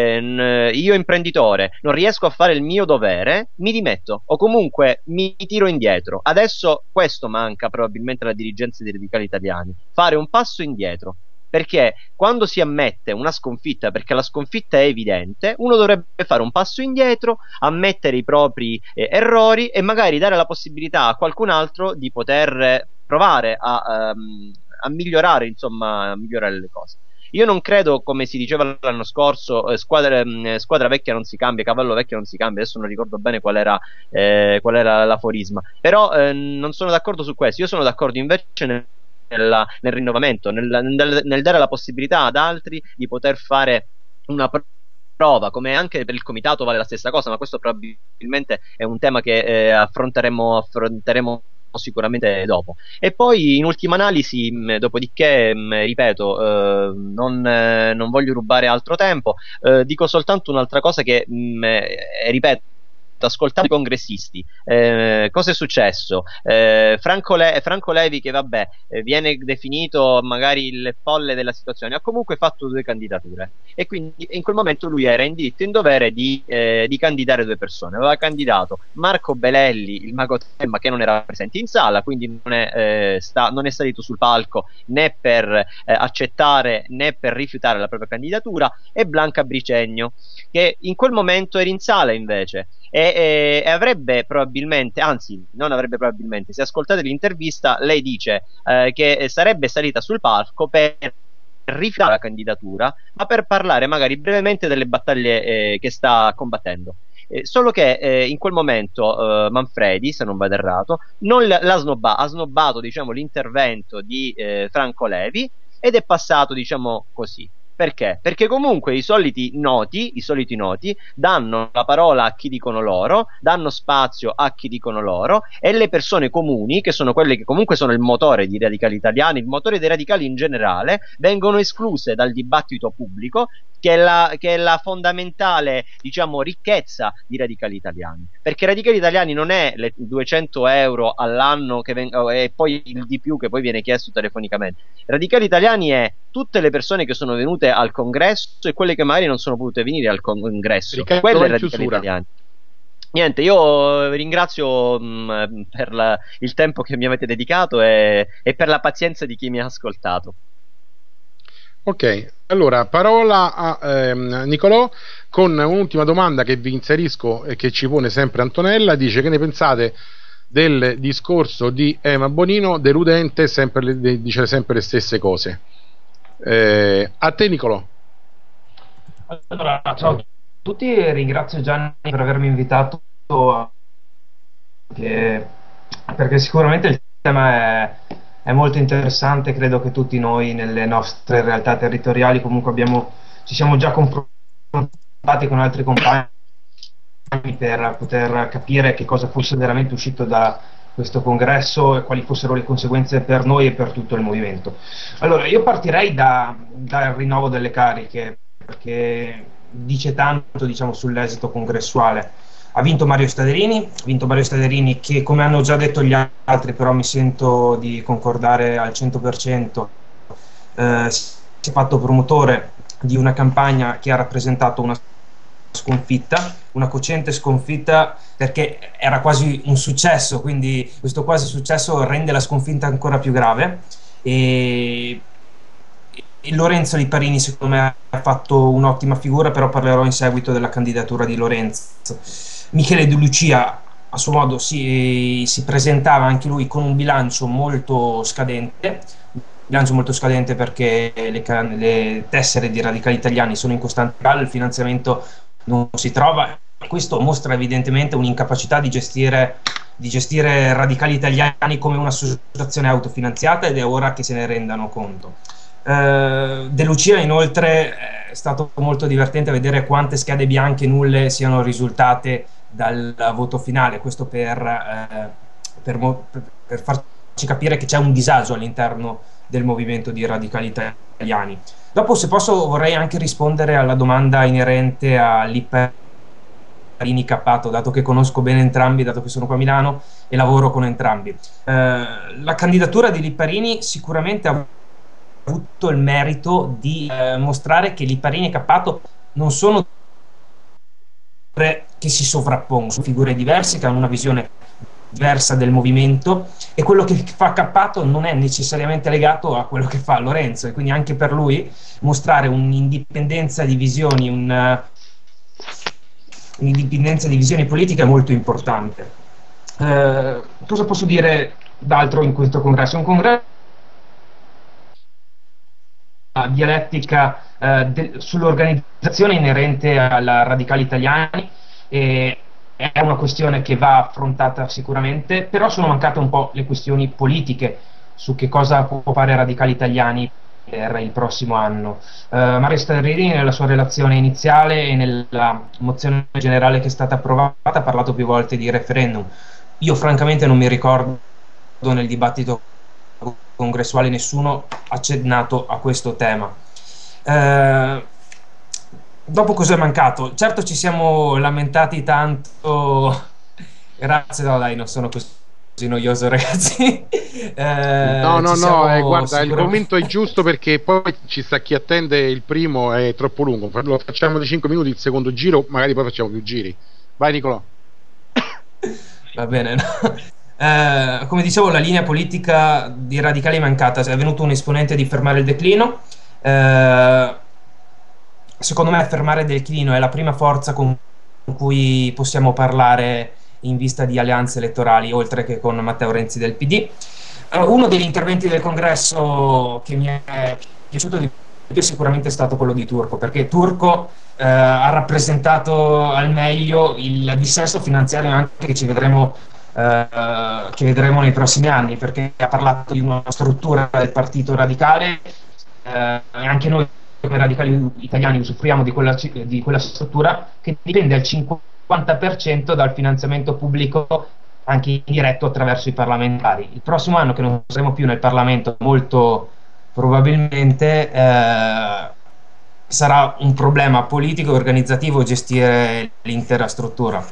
imprenditore non riesco a fare il mio dovere, mi dimetto o comunque mi tiro indietro. Adesso questo manca probabilmente alla dirigenza dei Radicali Italiani, fare un passo indietro. Perché quando si ammette una sconfitta, perché la sconfitta è evidente, uno dovrebbe fare un passo indietro, ammettere i propri errori e magari dare la possibilità a qualcun altro di poter provare a migliorare, insomma, a migliorare le cose. Io non credo, come si diceva l'anno scorso, squadra vecchia non si cambia, cavallo vecchio non si cambia. Adesso non ricordo bene qual era l'aforisma, però non sono d'accordo su questo. Io sono d'accordo invece nel rinnovamento, nel dare la possibilità ad altri di poter fare una prova, come anche per il comitato vale la stessa cosa, ma questo probabilmente è un tema che affronteremo sicuramente dopo. E poi in ultima analisi, dopodiché ripeto, non voglio rubare altro tempo, dico soltanto un'altra cosa che ripeto, ascoltando i congressisti, cosa è successo? Franco Levi, che vabbè, viene definito magari il folle della situazione, ha comunque fatto 2 candidature e quindi in quel momento lui era in diritto e in dovere di candidare 2 persone. Aveva candidato Marco Belelli, il Mago Temma, che non era presente in sala, quindi non è salito sul palco né per accettare né per rifiutare la propria candidatura, e Blanca Bricegno, che in quel momento era in sala invece. E avrebbe probabilmente, anzi non avrebbe probabilmente, se ascoltate l'intervista, lei dice che sarebbe salita sul palco per rifiutare la candidatura, ma per parlare magari brevemente delle battaglie che sta combattendo. Solo che in quel momento Manfredi, se non vado errato, ha snobbato, diciamo, l'intervento di Franco Levi, ed è passato, diciamo, così. Perché? Perché comunque i soliti noti danno la parola a chi dicono loro, danno spazio a chi dicono loro, e le persone comuni, che sono quelle che comunque sono il motore di Radicali Italiani, il motore dei radicali in generale, vengono escluse dal dibattito pubblico, che è la fondamentale, diciamo, ricchezza di Radicali Italiani. Perché Radicali Italiani non è le 200 euro all'anno e poi il di più che poi viene chiesto telefonicamente. Radicali Italiani è tutte le persone che sono venute al congresso e quelle che magari non sono potute venire al congresso. Quello è Radicali Italiani. Niente, io ringrazio per il tempo che mi avete dedicato e per la pazienza di chi mi ha ascoltato. Ok, allora parola a Nicolò con un'ultima domanda che vi inserisco e che ci pone sempre Antonella. Dice: che ne pensate del discorso di Emma Bonino, deludente, dice sempre le stesse cose? A te, Nicolò. Allora, ciao a tutti, ringrazio Gianni per avermi invitato, perché sicuramente il tema è molto interessante. Credo che tutti noi nelle nostre realtà territoriali comunque ci siamo già confrontati con altri compagni per poter capire che cosa fosse veramente uscito da questo congresso e quali fossero le conseguenze per noi e per tutto il movimento. Allora, io partirei dal rinnovo delle cariche, perché dice tanto, diciamo, sull'esito congressuale. Ha vinto Mario Staderini, che, come hanno già detto gli altri, però mi sento di concordare al 100%, si è fatto promotore di una campagna che ha rappresentato una sconfitta, una cocente sconfitta, perché era quasi un successo, quindi questo quasi successo rende la sconfitta ancora più grave. E Lorenzo Lipparini secondo me ha fatto un'ottima figura, però parlerò in seguito della candidatura di Lorenzo. Michele De Lucia a suo modo si presentava anche lui con un bilancio molto scadente, perché le tessere di Radicali Italiani sono in costante calo, il finanziamento non si trova. Questo mostra evidentemente un'incapacità di gestire Radicali Italiani come un'associazione autofinanziata, ed è ora che se ne rendano conto. De Lucia inoltre è stato molto divertente vedere quante schede bianche nulle siano risultate dal voto finale, questo per farci capire che c'è un disagio all'interno del movimento di Radicali Italiani. Dopo, se posso, vorrei anche rispondere alla domanda inerente a Lipparini Cappato, dato che conosco bene entrambi, dato che sono qua a Milano e lavoro con entrambi. La candidatura di Lipparini sicuramente ha avuto il merito di mostrare che Lipparini e Cappato non sono che si sovrappongono, sono figure diverse che hanno una visione diversa del movimento, e quello che fa Cappato non è necessariamente legato a quello che fa Lorenzo, e quindi anche per lui mostrare un'indipendenza di visioni, un'indipendenza di visioni politiche è molto importante. Cosa posso dire d'altro in questo congresso? Un congresso dialettica sull'organizzazione inerente alla Radicali Italiani, e è una questione che va affrontata sicuramente, però sono mancate un po' le questioni politiche su che cosa può fare Radicali Italiani per il prossimo anno. Mario Sterrini nella sua relazione iniziale e nella mozione generale che è stata approvata ha parlato più volte di referendum. Io francamente non mi ricordo nel dibattito congressuale nessuno accennato a questo tema. Dopo cosa è mancato? Certo, ci siamo lamentati tanto. Grazie, no dai, non sono così noioso, ragazzi. Guarda, il commento è giusto, perché poi ci sta chi attende il primo, è troppo lungo. Lo facciamo di 5 minuti il secondo giro, magari poi facciamo più giri. Vai Nicolò. Va bene, no? Come dicevo, la linea politica di Radicali è mancata, è venuto un esponente di fermare il declino. Secondo me fermare il declino è la prima forza con cui possiamo parlare in vista di alleanze elettorali, oltre che con Matteo Renzi del PD. Uno degli interventi del congresso che mi è piaciuto di più sicuramente è stato quello di Turco, perché Turco ha rappresentato al meglio il dissesto finanziario anche che vedremo nei prossimi anni, perché ha parlato di una struttura del partito radicale, e anche noi come Radicali Italiani usufruiamo di quella struttura, che dipende al 50% dal finanziamento pubblico anche indiretto attraverso i parlamentari. Il prossimo anno, che non saremo più nel Parlamento, molto probabilmente sarà un problema politico e organizzativo gestire l'intera struttura.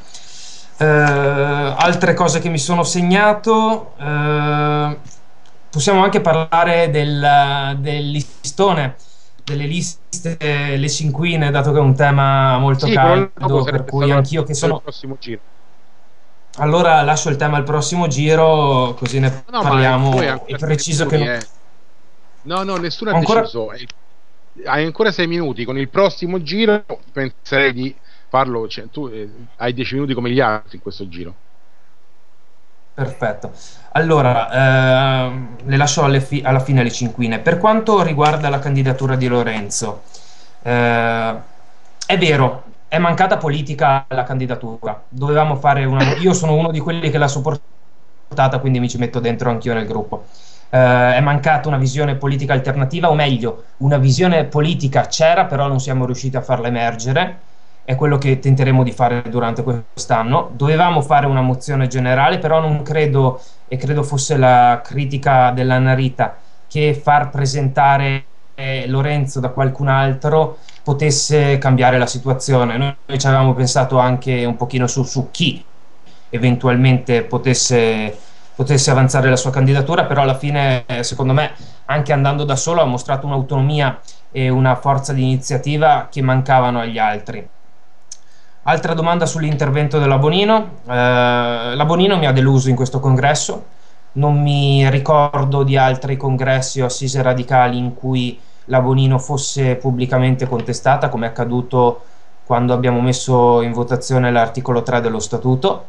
Altre cose che mi sono segnato, possiamo anche parlare del listone, delle liste, le cinquine, dato che è un tema molto caldo, per cui anch'io che sono... Allora lascio il tema al prossimo giro, così ne parliamo. È preciso che nessuno ha deciso. Hai ancora 6 minuti. Con il prossimo giro penserei di farlo, cioè, tu hai 10 minuti come gli altri in questo giro. Perfetto. Allora, le lascio alla fine le cinquine. Per quanto riguarda la candidatura di Lorenzo, è vero, è mancata politica alla candidatura. Dovevamo fare io sono uno di quelli che l'ha supportata, quindi mi ci metto dentro anch'io nel gruppo. È mancata una visione politica alternativa, o meglio, una visione politica c'era, però non siamo riusciti a farla emergere. È quello che tenteremo di fare durante quest'anno. Dovevamo fare una mozione generale, però non credo, e credo fosse la critica della Narita, che far presentare Lorenzo da qualcun altro potesse cambiare la situazione. Noi ci avevamo pensato anche un pochino su chi eventualmente potesse potesse avanzare la sua candidatura, però alla fine secondo me anche andando da solo ha mostrato un'autonomia e una forza di iniziativa che mancavano agli altri. Altra domanda sull'intervento della Bonino. La Bonino mi ha deluso in questo congresso, non mi ricordo di altri congressi o assise radicali in cui la Bonino fosse pubblicamente contestata, come è accaduto quando abbiamo messo in votazione l'articolo 3 dello statuto.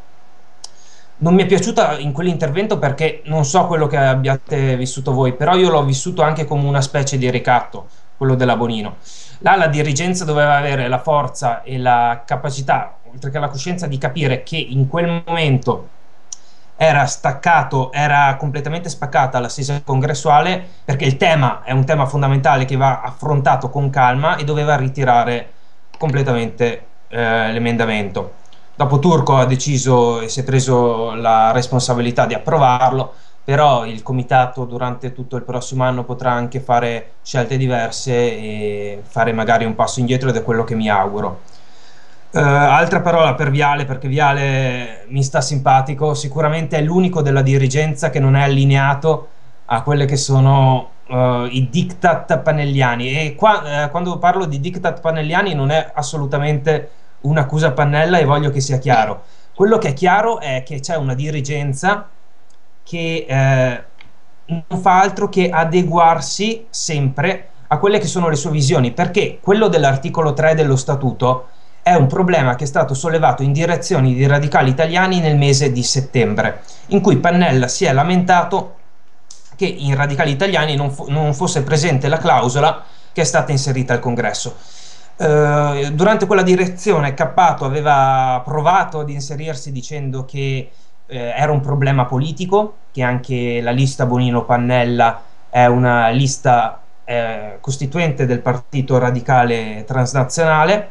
Non mi è piaciuta in quell'intervento perché non so quello che abbiate vissuto voi, però io l'ho vissuto anche come una specie di ricatto, quello della Bonino. Là la dirigenza doveva avere la forza e la capacità, oltre che la coscienza, di capire che in quel momento era completamente spaccata l'assise congressuale, perché il tema è un tema fondamentale che va affrontato con calma, e doveva ritirare completamente l'emendamento. Dopo Turco ha deciso e si è preso la responsabilità di approvarlo, però il comitato durante tutto il prossimo anno potrà anche fare scelte diverse e fare magari un passo indietro, ed è quello che mi auguro. Altra parola per Viale, perché Viale mi sta simpatico, sicuramente è l'unico della dirigenza che non è allineato a quelle che sono i diktat pannelliani, e qua quando parlo di diktat pannelliani non è assolutamente un'accusa a Pannella, e voglio che sia chiaro. Quello che è chiaro è che c'è una dirigenza che non fa altro che adeguarsi sempre a quelle che sono le sue visioni, perché quello dell'articolo 3 dello statuto è un problema che è stato sollevato in direzioni di radicali italiani nel mese di settembre, in cui Pannella si è lamentato che in radicali italiani non fosse presente la clausola che è stata inserita al congresso. Durante quella direzione Cappato aveva provato ad inserirsi dicendo che era un problema politico, che anche la lista Bonino-Pannella è una lista costituente del Partito Radicale Transnazionale,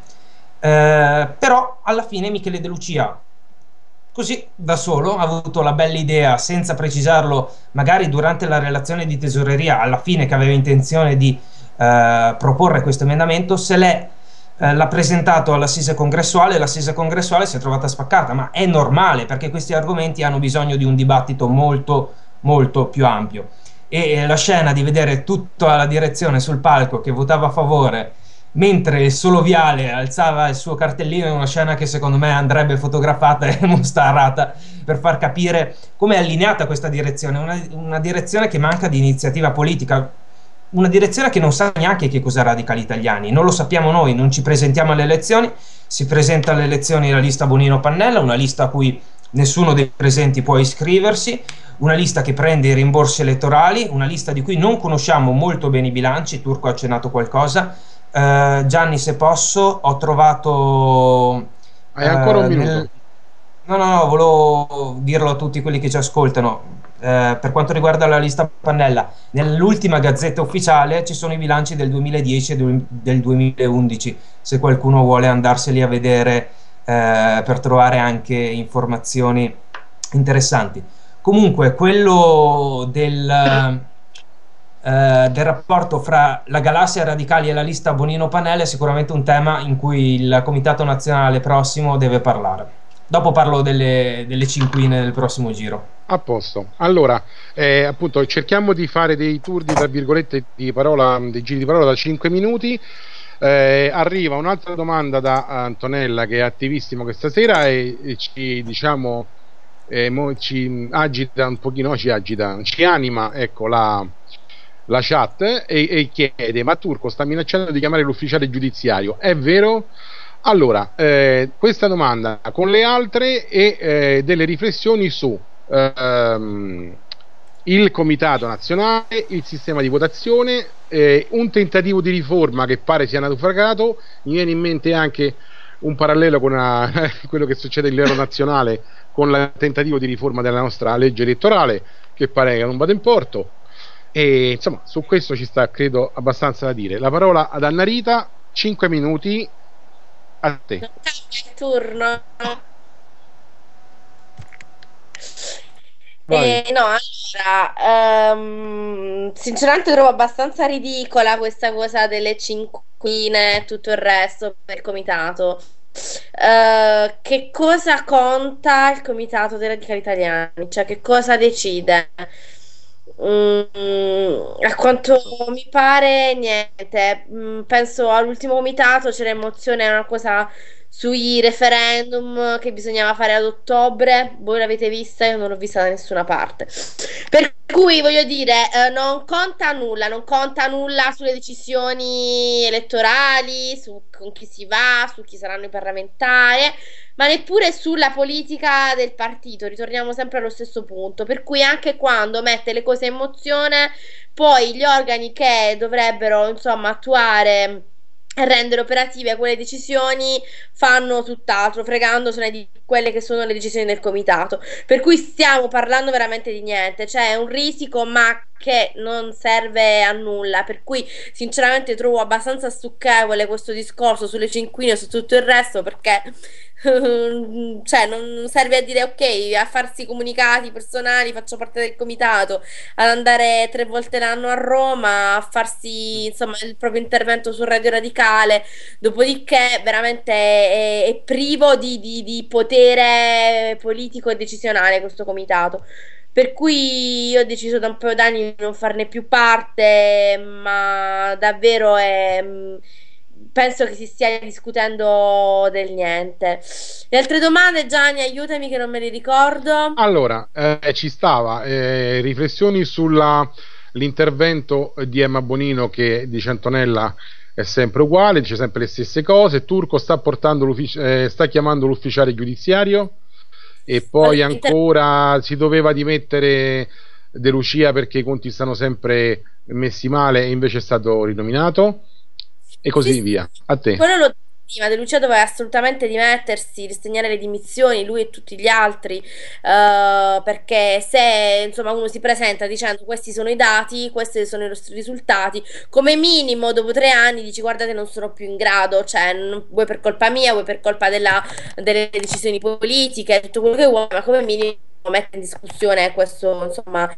però alla fine Michele De Lucia, così da solo, ha avuto la bella idea, senza precisarlo magari durante la relazione di tesoreria alla fine, che aveva intenzione di proporre questo emendamento, l'ha presentato all'assise congressuale, e l'assise congressuale si è trovata spaccata, ma è normale, perché questi argomenti hanno bisogno di un dibattito molto molto più ampio, e la scena di vedere tutta la direzione sul palco che votava a favore mentre solo Viale alzava il suo cartellino è una scena che secondo me andrebbe fotografata e mostrata per far capire come è allineata questa direzione, una direzione che manca di iniziativa politica, una direzione che non sa neanche che cos'è Radicali Italiani, non lo sappiamo noi, non ci presentiamo alle elezioni, si presenta alle elezioni la lista Bonino-Pannella, una lista a cui nessuno dei presenti può iscriversi, una lista che prende i rimborsi elettorali, una lista di cui non conosciamo molto bene i bilanci. Turco ha accennato qualcosa. Gianni, se posso, ho trovato... Hai ancora un minuto. No, volevo dirlo a tutti quelli che ci ascoltano. Per quanto riguarda la lista Pannella, nell'ultima Gazzetta Ufficiale ci sono i bilanci del 2010 e del 2011, se qualcuno vuole andarseli a vedere per trovare anche informazioni interessanti. Comunque, quello del rapporto fra la galassia radicali e la lista Bonino-Pannella è sicuramente un tema in cui il Comitato Nazionale prossimo deve parlare. Dopo parlo delle cinquine del prossimo giro. A posto. Allora, appunto, cerchiamo di fare dei tour di, tra virgolette, di parola, dei giri di parola da 5 minuti. Arriva un'altra domanda da Antonella, che è attivissimo questa sera e ci, diciamo, ci agita un pochino, ci anima, ecco, la chat, e chiede: ma Turco sta minacciando di chiamare l'ufficiale giudiziario, è vero? Allora, questa domanda con le altre e delle riflessioni su il Comitato Nazionale, il sistema di votazione, un tentativo di riforma che pare sia naufragato. Mi viene in mente anche un parallelo con quello che succede a livello nazionale con il tentativo di riforma della nostra legge elettorale, che pare che non vada in porto. E insomma, su questo ci sta, credo, abbastanza da dire. La parola ad Annarita, 5 minuti, a te. Turno. No, allora, sinceramente trovo abbastanza ridicola questa cosa delle cinquine e tutto il resto per il comitato. che cosa conta il Comitato dei Radicali Italiani? Cioè, che cosa decide? A quanto mi pare, niente. Penso all'ultimo comitato c'era emozione, era una cosa sui referendum che bisognava fare ad ottobre. Voi l'avete vista? Io non l'ho vista da nessuna parte. Per cui voglio dire, non conta nulla, non conta nulla sulle decisioni elettorali, su con chi si va, su chi saranno i parlamentari, ma neppure sulla politica del partito. Ritorniamo sempre allo stesso punto. Per cui anche quando mette le cose in mozione, poi gli organi che dovrebbero, insomma, attuare e rendere operative quelle decisioni fanno tutt'altro, fregandosene di quelle che sono le decisioni del comitato. Per cui stiamo parlando veramente di niente, cioè è un risico ma che non serve a nulla. Per cui sinceramente trovo abbastanza stucchevole questo discorso sulle cinquine e su tutto il resto, perché cioè non serve a dire ok, a farsi comunicati personali, faccio parte del comitato, ad andare 3 volte l'anno a Roma, a farsi insomma il proprio intervento sul Radio Radicale, dopodiché veramente è privo di potere politico e decisionale questo comitato. Per cui io ho deciso da un paio d'anni di non farne più parte, ma davvero penso che si stia discutendo del niente. Le altre domande, Gianni, aiutami che non me le ricordo. Allora, ci stava riflessioni sull'intervento di Emma Bonino, che di Centonella è sempre uguale, dice sempre le stesse cose. Turco sta chiamando l'ufficiale giudiziario, e poi ancora si doveva dimettere De Lucia perché i conti stanno sempre messi male e invece è stato rinominato, e così via. A te. Quello lo prima, De Lucia doveva assolutamente dimettersi, risegnare le dimissioni, lui e tutti gli altri, perché se insomma uno si presenta dicendo questi sono i dati, questi sono i nostri risultati, come minimo dopo 3 anni dici guardate non sono più in grado, cioè vuoi per colpa mia, vuoi per colpa delle decisioni politiche, tutto quello che vuoi, ma come minimo mette in discussione questo, insomma,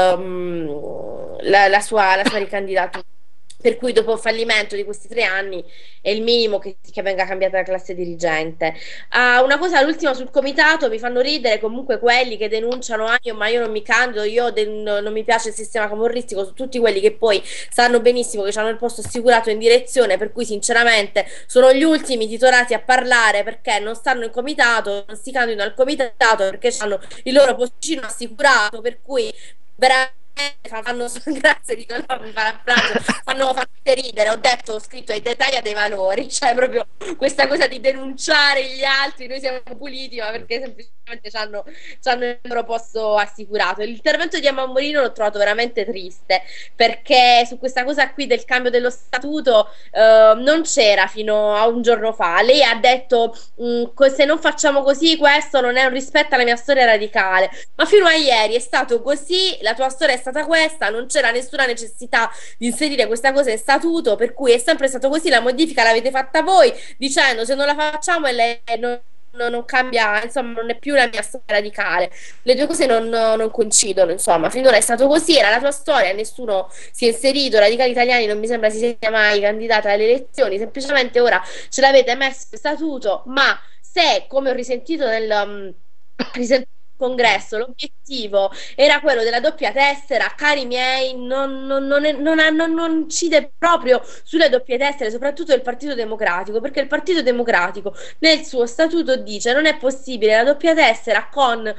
la sua ricandidatura. Per cui dopo il fallimento di questi 3 anni è il minimo che venga cambiata la classe dirigente. Una cosa, l'ultima sul comitato, mi fanno ridere comunque quelli che denunciano ma io non mi candido, non mi piace il sistema camorristico, su tutti quelli che poi sanno benissimo che hanno il posto assicurato in direzione, per cui sinceramente sono gli ultimi titolati a parlare, perché non stanno in comitato, non si candidano al comitato perché hanno il loro posticino assicurato, per cui veramente fanno grazie di quello, mi fa l'applauso, fanno ridere. Ho scritto ai dettagli dei valori, cioè proprio questa cosa di denunciare gli altri, noi siamo puliti ma perché semplicemente c'hanno il loro posto assicurato. L'intervento di Emma Bonino l'ho trovato veramente triste, perché su questa cosa qui del cambio dello statuto non c'era fino a un giorno fa. Lei ha detto se non facciamo così questo non è un rispetto alla mia storia radicale, ma fino a ieri è stato così, la tua storia è stata questa, non c'era nessuna necessità di inserire questa cosa in statuto, per cui è sempre stato così, la modifica l'avete fatta voi dicendo se non la facciamo e lei non cambia, insomma non è più la mia storia radicale, le due cose non coincidono, insomma finora è stato così, era la tua storia, nessuno si è inserito, Radicali Italiani non mi sembra si sia mai candidata alle elezioni, semplicemente ora ce l'avete messo in statuto, ma se, come ho risentito nel congresso, l'obiettivo era quello della doppia tessera, cari miei, non incide proprio sulle doppie tessere, soprattutto del Partito Democratico, perché il Partito Democratico nel suo statuto dice non è possibile la doppia tessera con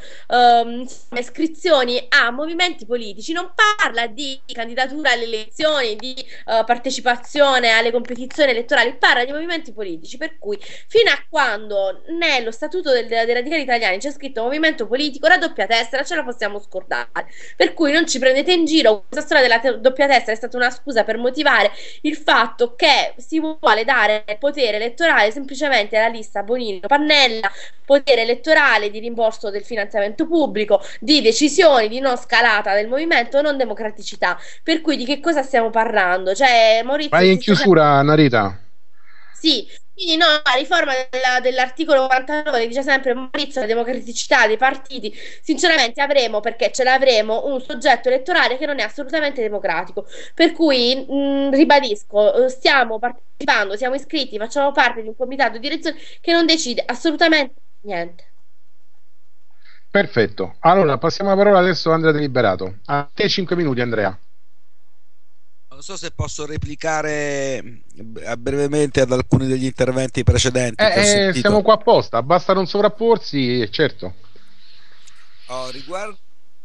iscrizioni a movimenti politici, non parla di candidatura alle elezioni, di partecipazione alle competizioni elettorali, parla di movimenti politici, per cui fino a quando nello statuto dei Radicali Italiani c'è scritto movimento politico, la doppia tessera ce la possiamo scordare, per cui non ci prendete in giro. Questa storia della doppia tessera è stata una scusa per motivare il fatto che si vuole dare potere elettorale semplicemente alla lista Bonino-Pannella, potere elettorale di rimborso del finanziamento pubblico, di decisioni di non scalata del movimento, non democraticità. Per cui di che cosa stiamo parlando? Cioè, Maurizio, vai in chiusura, Narita. Sì, quindi no, la riforma dell'articolo 49 che dice sempre Maurizio, la democraticità dei partiti, sinceramente avremo, perché ce l'avremo, un soggetto elettorale che non è assolutamente democratico. Per cui, ribadisco, stiamo partecipando, siamo iscritti, facciamo parte di un comitato di direzione che non decide assolutamente niente. Perfetto. Allora, passiamo la parola adesso a Andrea Deliberato. A te 5 minuti, Andrea. Non so se posso replicare brevemente ad alcuni degli interventi precedenti che ho sentito. Siamo qua apposta, basta non sovrapporsi, certo. Riguardo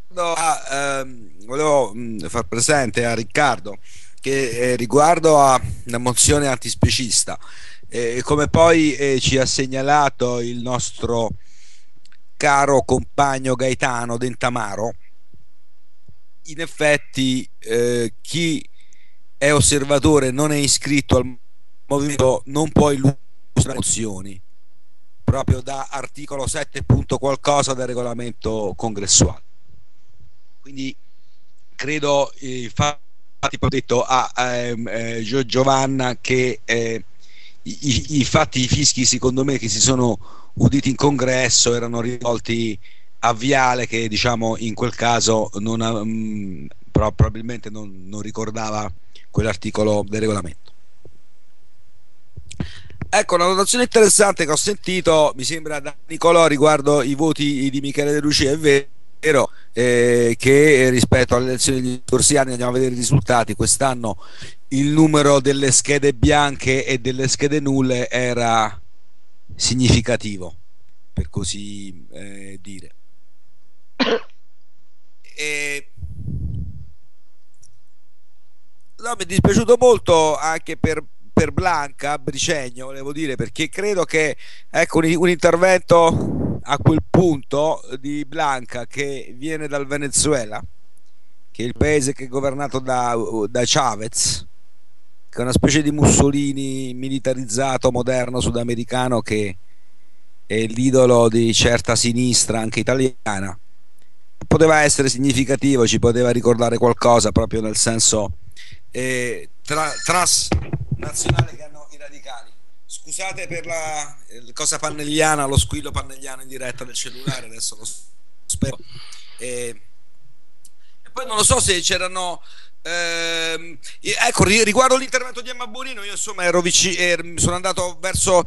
volevo far presente a Riccardo che riguardo alla mozione antispecista, come poi ci ha segnalato il nostro caro compagno Gaetano Dentamaro, in effetti chi è osservatore, non è iscritto al movimento, non può illustrare mozioni, proprio da articolo 7 punto qualcosa del regolamento congressuale. Quindi credo, infatti ho detto a Giovanna che i fatti, i fischi secondo me che si sono uditi in congresso erano rivolti a Viale, che diciamo in quel caso probabilmente non ricordava quell'articolo del regolamento. Ecco, una notazione interessante che ho sentito, mi sembra, da Nicolò riguardo i voti di Michele De Lucia. È vero che rispetto alle elezioni degli scorsi anni, andiamo a vedere i risultati, quest'anno il numero delle schede bianche e delle schede nulle era significativo, per così dire. No, mi è dispiaciuto molto anche per Blanca Bricegno, volevo dire, perché credo che, ecco, un intervento a quel punto di Blanca, che viene dal Venezuela, che è il paese che è governato da Chavez, che è una specie di Mussolini militarizzato, moderno, sudamericano, che è l'idolo di certa sinistra anche italiana. Poteva essere significativo, ci poteva ricordare qualcosa, proprio nel senso transnazionale che hanno i radicali. Scusate per la cosa pannelliana, lo squillo pannelliano in diretta del cellulare, adesso lo spero. E poi non lo so se c'erano ecco, riguardo l'intervento di Emma Bonino, io insomma ero sono andato verso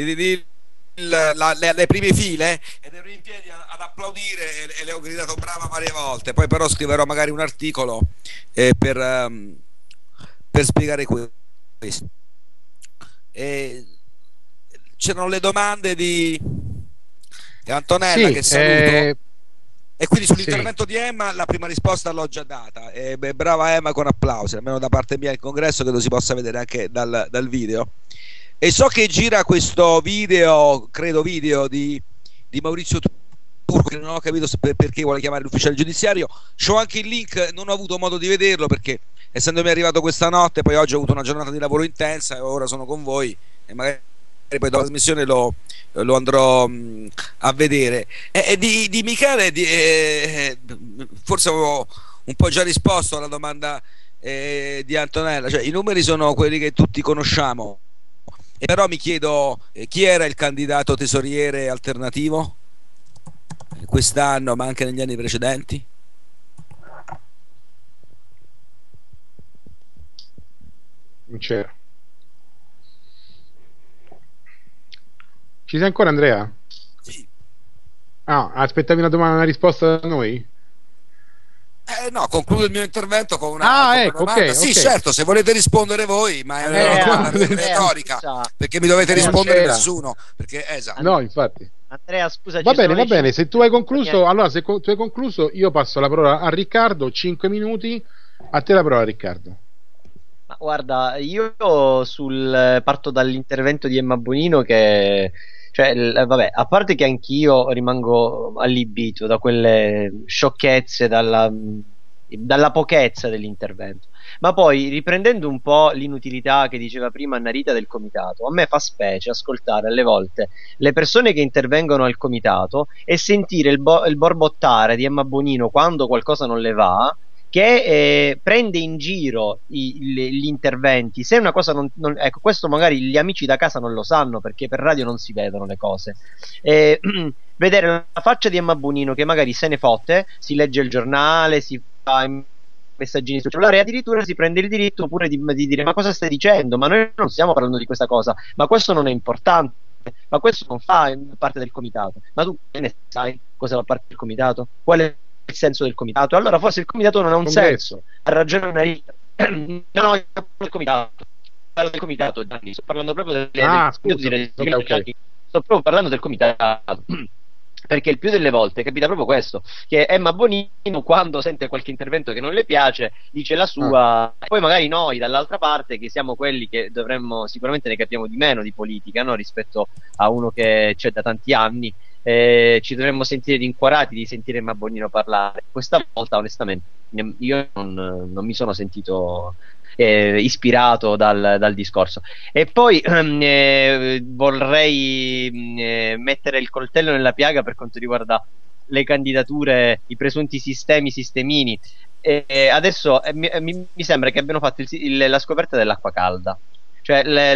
le prime file ed ero in piedi ad applaudire e le ho gridato brava varie volte. Poi però scriverò magari un articolo per spiegare questo. C'erano le domande di Antonella, sì, che saluto, e quindi sull'intervento sì. di Emma la prima risposta l'ho già data. Brava Emma, con applausi, almeno da parte mia. Il congresso credo si possa vedere anche dal video. E so che gira questo video, credo video di Maurizio Turco, che non ho capito perché vuole chiamare l'ufficiale giudiziario. C'ho anche il link, non ho avuto modo di vederlo perché essendomi arrivato questa notte, poi oggi ho avuto una giornata di lavoro intensa e ora sono con voi e magari poi dopo la trasmissione lo andrò a vedere. Di Michele forse avevo un po' già risposto alla domanda di Antonella, cioè i numeri sono quelli che tutti conosciamo. E però mi chiedo chi era il candidato tesoriere alternativo quest'anno, ma anche negli anni precedenti? Non c'era. Ci sei ancora, Andrea? Sì. Ah, aspettavi una risposta da noi? No, concludo il mio intervento con una ecco, domanda. okay, sì, okay. Certo, se volete rispondere voi, ma è una retorica, perché mi dovete rispondere nessuno, perché esatto. No, infatti. Andrea, scusa, va bene, se tu hai concluso, allora se tu hai concluso, io passo la parola a Riccardo, 5 minuti, a te la parola, Riccardo. Ma guarda, io parto dall'intervento di Emma Bonino che... Cioè, vabbè, a parte che anch'io rimango allibito da quelle sciocchezze, dalla pochezza dell'intervento, ma poi riprendendo un po' l'inutilità che diceva prima Annarita del comitato, a me fa specie ascoltare alle volte le persone che intervengono al comitato e sentire il borbottare di Emma Bonino quando qualcosa non le va, che prende in giro gli interventi. Se una cosa ecco, questo magari gli amici da casa non lo sanno, perché per radio non si vedono le cose. Vedere la faccia di Emma Bonino che magari se ne fotte, si legge il giornale, si fa messaggini sul cellulare, e addirittura si prende il diritto pure di dire: ma cosa stai dicendo? Ma noi non stiamo parlando di questa cosa, ma questo non è importante, ma questo non fa parte del comitato. Ma tu ne sai cosa fa parte del comitato? Qual è il senso del comitato? Allora forse il comitato non ha un senso. Ha ragione una rita. No, io del comitato. Parlo del comitato, Gianni. Sto parlando proprio okay. Sto proprio parlando del comitato. Perché il più delle volte capita proprio questo, che Emma Bonino, quando sente qualche intervento che non le piace, dice la sua, e poi magari noi dall'altra parte, che siamo quelli che dovremmo, sicuramente ne capiamo di meno di politica, no? Rispetto a uno che c'è da tanti anni, ci dovremmo sentire rincuorati di sentire Emma Bonino parlare. Questa volta onestamente io non mi sono sentito ispirato dal discorso. E poi vorrei mettere il coltello nella piaga per quanto riguarda le candidature, i presunti sistemini. Adesso mi sembra che abbiano fatto la scoperta dell'acqua calda. Cioè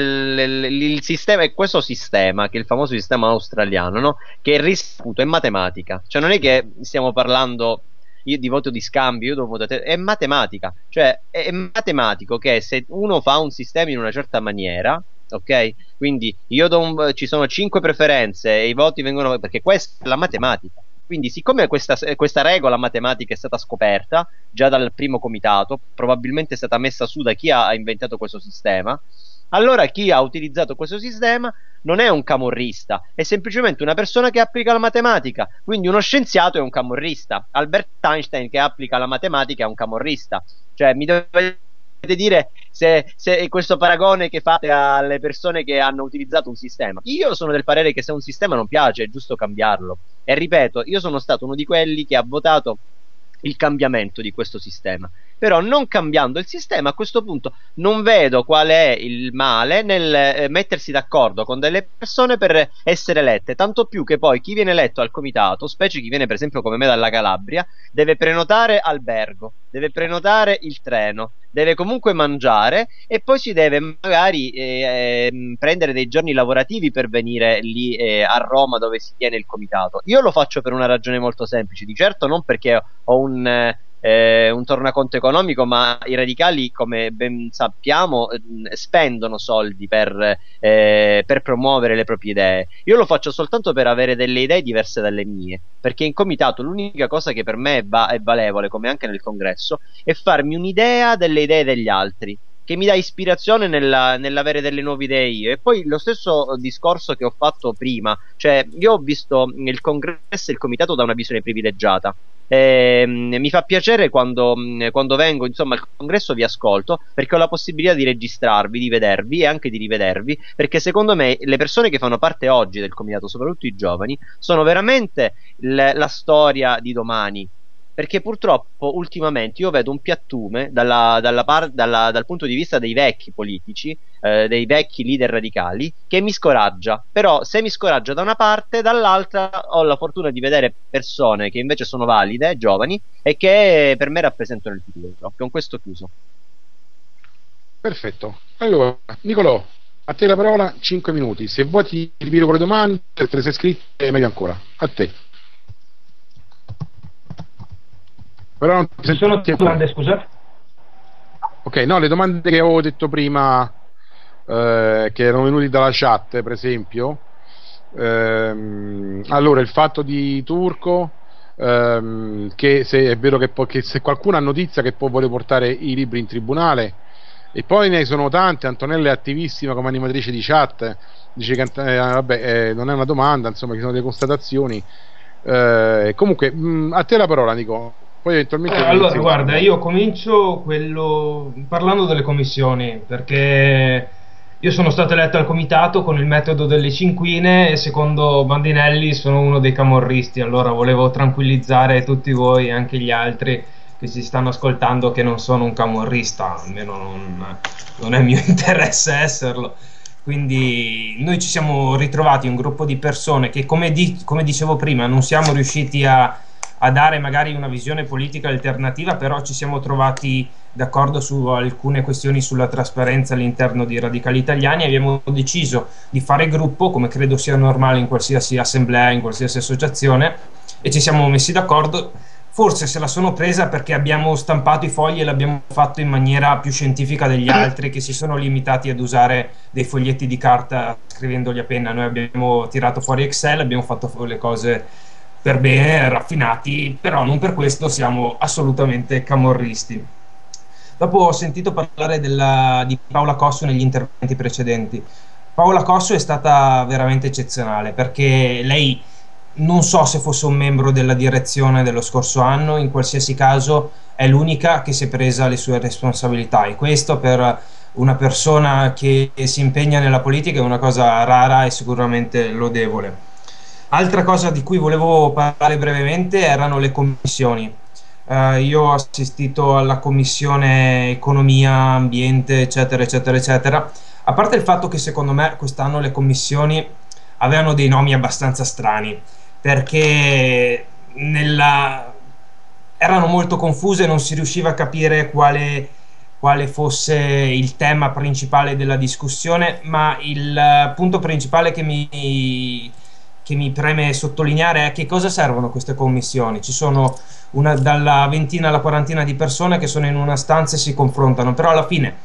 il sistema è questo sistema, che è il famoso sistema australiano, no? Che è risaputo, è matematica. Cioè non è che stiamo parlando di voto di scambio, io do voto a te, è matematica. Cioè è matematico che se uno fa un sistema in una certa maniera, ok? Quindi io ci sono 5 preferenze e i voti vengono, perché questa è la matematica. Quindi siccome questa regola matematica è stata scoperta già dal primo comitato, probabilmente è stata messa su da chi ha inventato questo sistema, allora chi ha utilizzato questo sistema non è un camorrista, è semplicemente una persona che applica la matematica. Quindi uno scienziato è un camorrista, Albert Einstein che applica la matematica è un camorrista. Cioè mi dovete dire se questo paragone che fate alle persone che hanno utilizzato un sistema. Io sono del parere che se un sistema non piace è giusto cambiarlo, e ripeto, io sono stato uno di quelli che ha votato il cambiamento di questo sistema. Però non cambiando il sistema, a questo punto non vedo qual è il male nel mettersi d'accordo con delle persone per essere elette, tanto più che poi chi viene eletto al comitato, specie chi viene per esempio come me dalla Calabria, deve prenotare albergo, deve prenotare il treno, deve comunque mangiare e poi si deve magari prendere dei giorni lavorativi per venire lì a Roma dove si tiene il comitato. Io lo faccio per una ragione molto semplice, di certo non perché ho un tornaconto economico, ma i radicali, come ben sappiamo, spendono soldi per promuovere le proprie idee. Io lo faccio soltanto per avere delle idee diverse dalle mie, perché in comitato l'unica cosa che per me è valevole, come anche nel congresso, è farmi un'idea delle idee degli altri, che mi dà ispirazione nell'avere delle nuove idee io. E poi lo stesso discorso che ho fatto prima, cioè io ho visto il congresso e il comitato da una visione privilegiata. Mi fa piacere quando vengo insomma al congresso, vi ascolto perché ho la possibilità di registrarvi, di vedervi e anche di rivedervi, perché secondo me le persone che fanno parte oggi del comitato, soprattutto i giovani, sono veramente la storia di domani. Perché purtroppo ultimamente io vedo un piattume dal punto di vista dei vecchi politici, dei vecchi leader radicali, che mi scoraggia. Però se mi scoraggia da una parte, dall'altra ho la fortuna di vedere persone che invece sono valide, giovani, e che per me rappresentano il futuro. Con questo chiuso. Perfetto. Allora, Nicolò, a te la parola, 5 minuti. Se vuoi ti ripeto con le domande, se te le sei scritte, meglio ancora. A te. Però non ti sono domande, scusa? Ok, no, le domande che avevo detto prima, che erano venute dalla chat, per esempio, allora il fatto di Turco, che se è vero che se qualcuno ha notizia che può voler portare i libri in tribunale, e poi ne sono tante. Antonella è attivissima come animatrice di chat, dice che vabbè, non è una domanda, insomma, ci sono delle constatazioni. Comunque a te la parola, Nico. Poi eventualmente allora guarda, io comincio parlando delle commissioni, perché io sono stato eletto al comitato con il metodo delle cinquine e secondo Bandinelli sono uno dei camorristi. Allora volevo tranquillizzare tutti voi e anche gli altri che si stanno ascoltando che non sono un camorrista, almeno non è mio interesse esserlo. Quindi noi ci siamo ritrovati un gruppo di persone che come dicevo prima non siamo riusciti a a dare magari una visione politica alternativa, però ci siamo trovati d'accordo su alcune questioni sulla trasparenza all'interno di Radicali Italiani e abbiamo deciso di fare gruppo, come credo sia normale in qualsiasi assemblea, in qualsiasi associazione, e ci siamo messi d'accordo. Forse se la sono presa perché abbiamo stampato i fogli e l'abbiamo fatto in maniera più scientifica degli altri, che si sono limitati ad usare dei foglietti di carta scrivendoli a penna. Noi abbiamo tirato fuori Excel, abbiamo fatto le cose per bene, raffinati, però non per questo siamo assolutamente camorristi. Dopo ho sentito parlare di Paola Cosso negli interventi precedenti. Paola Cosso è stata veramente eccezionale, perché lei, non so se fosse un membro della direzione dello scorso anno, in qualsiasi caso è l'unica che si è presa le sue responsabilità, e questo per una persona che si impegna nella politica è una cosa rara e sicuramente lodevole. Altra cosa di cui volevo parlare brevemente erano le commissioni. Io ho assistito alla commissione economia, ambiente, eccetera, eccetera, eccetera. A parte il fatto che secondo me quest'anno le commissioni avevano dei nomi abbastanza strani, perché erano molto confuse, non si riusciva a capire quale fosse il tema principale della discussione, ma il punto principale che mi preme sottolineare è che cosa servono queste commissioni. Ci sono dalla ventina alla quarantina di persone che sono in una stanza e si confrontano, però alla fine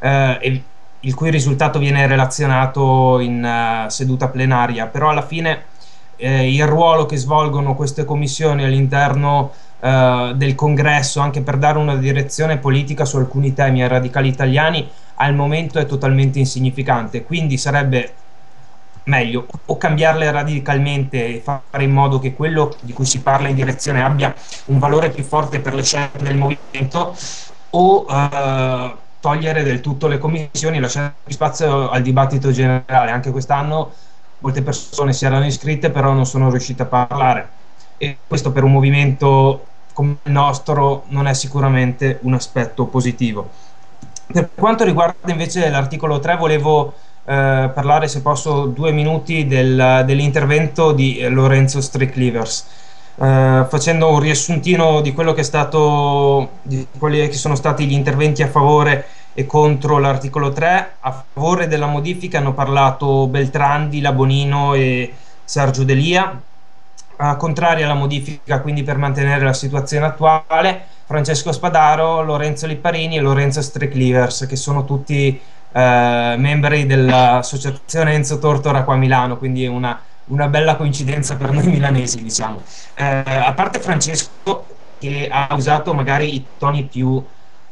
il cui risultato viene relazionato in seduta plenaria, però alla fine il ruolo che svolgono queste commissioni all'interno del congresso, anche per dare una direzione politica su alcuni temi ai Radicali Italiani, al momento è totalmente insignificante. Quindi sarebbe meglio o cambiarle radicalmente e fare in modo che quello di cui si parla in direzione abbia un valore più forte per le scelte del movimento, o togliere del tutto le commissioni e lasciare più spazio al dibattito generale. Anche quest'anno molte persone si erano iscritte però non sono riuscite a parlare, e questo per un movimento come il nostro non è sicuramente un aspetto positivo. Per quanto riguarda invece l'articolo 3, volevo parlare, se posso, 2 minuti dell'intervento di Lorenzo Strickleavers, facendo un riassuntino di quello che è stato, di quelli che sono stati gli interventi a favore e contro l'articolo 3. A favore della modifica hanno parlato Beltrandi, Labonino e Sergio Delia. Contrari alla modifica, quindi per mantenere la situazione attuale, Francesco Spadaro, Lorenzo Lipparini e Lorenzo Strickleavers, che sono tutti membri dell'associazione Enzo Tortora qua a Milano, quindi è una bella coincidenza per noi milanesi, diciamo. A parte Francesco, che ha usato magari i toni più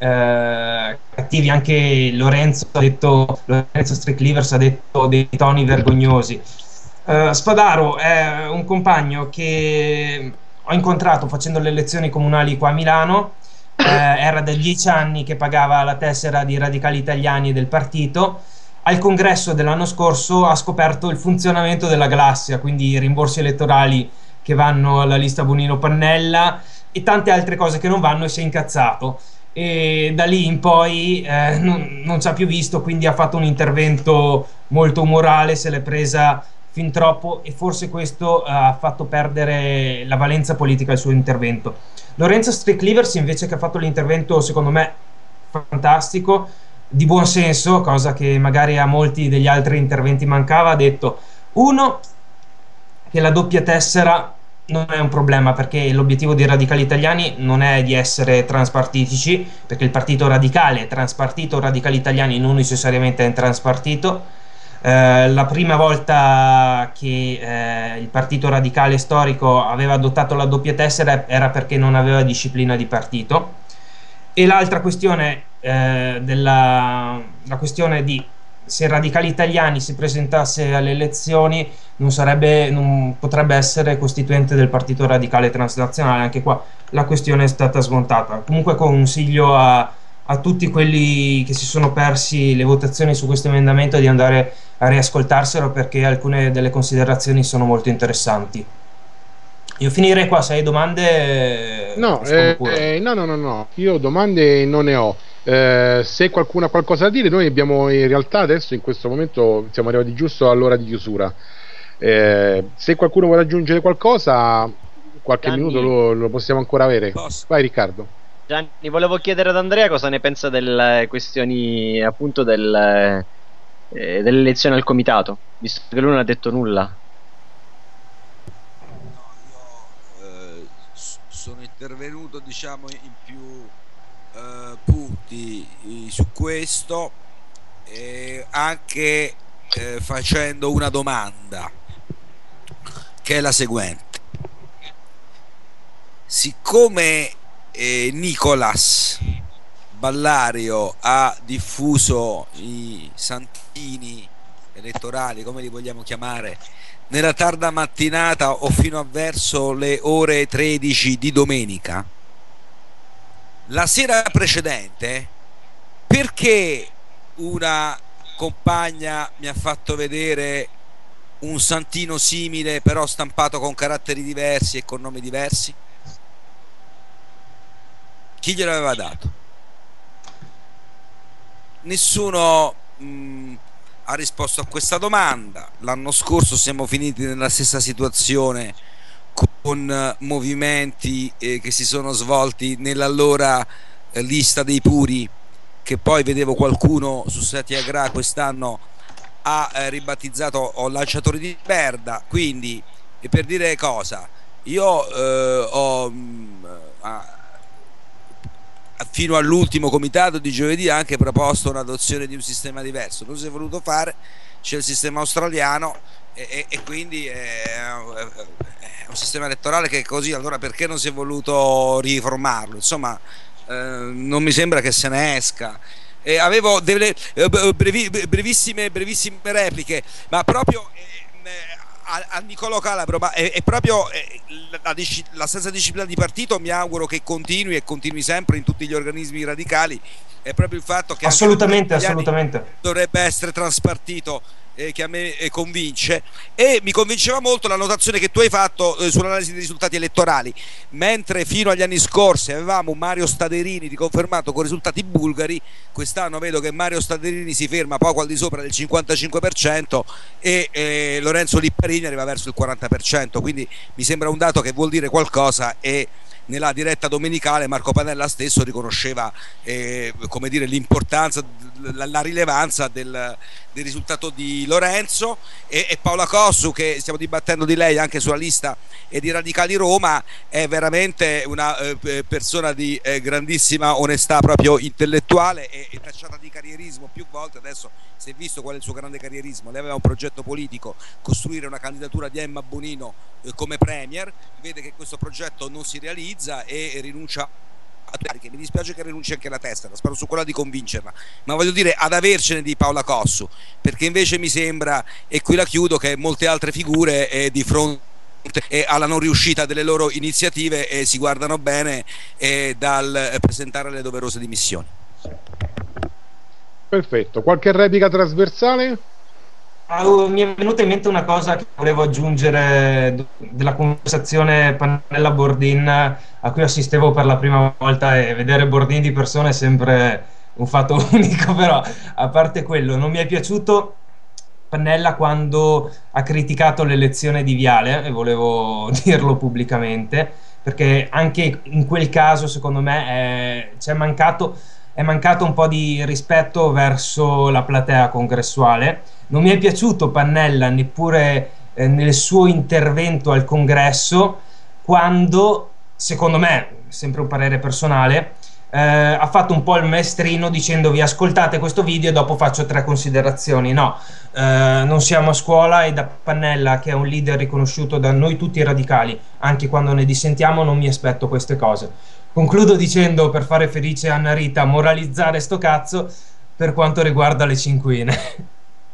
cattivi, anche Lorenzo Strickleavers ha detto dei toni vergognosi. Spadaro è un compagno che ho incontrato facendo le elezioni comunali qua a Milano. Era da 10 anni che pagava la tessera di Radicali Italiani e del partito. Al congresso dell'anno scorso ha scoperto il funzionamento della galassia, quindi i rimborsi elettorali che vanno alla lista Bonino-Pannella e tante altre cose che non vanno, e si è incazzato, e da lì in poi non ci ha più visto, quindi ha fatto un intervento molto umorale, se l'è presa fin troppo, e forse questo ha fatto perdere la valenza politica al suo intervento. Lorenzo Strickleavers invece, che ha fatto l'intervento secondo me fantastico, di buon senso, cosa che magari a molti degli altri interventi mancava, ha detto: uno, che la doppia tessera non è un problema, perché l'obiettivo dei Radicali Italiani non è di essere transpartitici, perché il partito radicale è transpartito, Radicali Italiani non necessariamente è transpartito. La prima volta che il partito radicale storico aveva adottato la doppia tessera era perché non aveva disciplina di partito. E l'altra questione, la questione di se Radicali Italiani si presentasse alle elezioni non potrebbe essere costituente del partito radicale transnazionale. Anche qua la questione è stata smontata. Comunque consiglio a tutti quelli che si sono persi le votazioni su questo emendamento di andare a riascoltarselo, perché alcune delle considerazioni sono molto interessanti. Io finirei qua. Se hai domande, no, io domande non ne ho. Se qualcuno ha qualcosa da dire, noi abbiamo in realtà adesso in questo momento siamo arrivati giusto all'ora di chiusura. Se qualcuno vuole aggiungere qualcosa qualche Gianni. minuto lo possiamo ancora avere. Posso? Vai Riccardo. Gianni, volevo chiedere ad Andrea cosa ne pensa delle questioni appunto dell'elezione al comitato, visto che lui non ha detto nulla. No, io sono intervenuto, diciamo, in più punti su questo, anche facendo una domanda, che è la seguente. Siccome Nicolas Ballario ha diffuso i santini elettorali, come li vogliamo chiamare, nella tarda mattinata o fino a verso le ore 13 di domenica, la sera precedente, perché una compagna mi ha fatto vedere un santino simile però stampato con caratteri diversi e con nomi diversi? Chi glielo aveva dato? Nessuno ha risposto a questa domanda. L'anno scorso siamo finiti nella stessa situazione, con movimenti che si sono svolti nell'allora lista dei puri, che poi vedevo qualcuno su Satyagraha quest'anno ha ribattezzato o lanciatori di merda. Quindi, per dire cosa, io ho fino all'ultimo comitato di giovedì ha anche proposto un'adozione di un sistema diverso, non si è voluto fare, c'è il sistema australiano e quindi è un sistema elettorale che è così. Allora perché non si è voluto riformarlo? Insomma, non mi sembra che se ne esca. Avevo delle brevissime repliche, ma proprio a Niccolò Calabro, è proprio la senza disciplina di partito. Mi auguro che continui sempre in tutti gli organismi radicali. È proprio il fatto che assolutamente dovrebbe essere transpartito, che a me convince, e mi convinceva molto la notazione che tu hai fatto sull'analisi dei risultati elettorali. Mentre fino agli anni scorsi avevamo un Mario Staderini riconfermato con risultati bulgari, quest'anno vedo che Mario Staderini si ferma poco al di sopra del 55% e Lorenzo Lipparini arriva verso il 40%, quindi mi sembra un dato che vuol dire qualcosa. E nella diretta domenicale Marco Pannella stesso riconosceva come dire, l'importanza, la rilevanza del risultato di Lorenzo, e Paola Cossu, che stiamo dibattendo di lei anche sulla lista e di Radicali Roma, è veramente una persona di grandissima onestà proprio intellettuale e tacciata di carrierismo più volte. Adesso si è visto qual è il suo grande carrierismo. Lei aveva un progetto politico, costruire una candidatura di Emma Bonino come premier, vede che questo progetto non si realizza e rinuncia a cariche. Mi dispiace che rinunci anche alla testa, spero su quella di convincerla, ma voglio dire, ad avercene di Paola Cossu, perché invece mi sembra, e qui la chiudo, che molte altre figure di fronte alla non riuscita delle loro iniziative si guardano bene dal presentare le doverose dimissioni. Perfetto, qualche replica trasversale? Mi è venuta in mente una cosa che volevo aggiungere della conversazione Pannella-Bordin, a cui assistevo per la prima volta, e vedere Bordin di persona è sempre un fatto unico. Però a parte quello, non mi è piaciuto Pannella quando ha criticato l'elezione di Viale, e volevo dirlo pubblicamente, perché anche in quel caso secondo me è mancato un po' di rispetto verso la platea congressuale. Non mi è piaciuto Pannella neppure nel suo intervento al congresso, quando, secondo me, sempre un parere personale, ha fatto un po' il maestrino dicendovi: ascoltate questo video e dopo faccio 3 considerazioni. No, non siamo a scuola, e da Pannella, che è un leader riconosciuto da noi tutti i radicali, anche quando ne dissentiamo, non mi aspetto queste cose. Concludo dicendo, per fare felice Anna Rita, moralizzare sto cazzo per quanto riguarda le cinquine.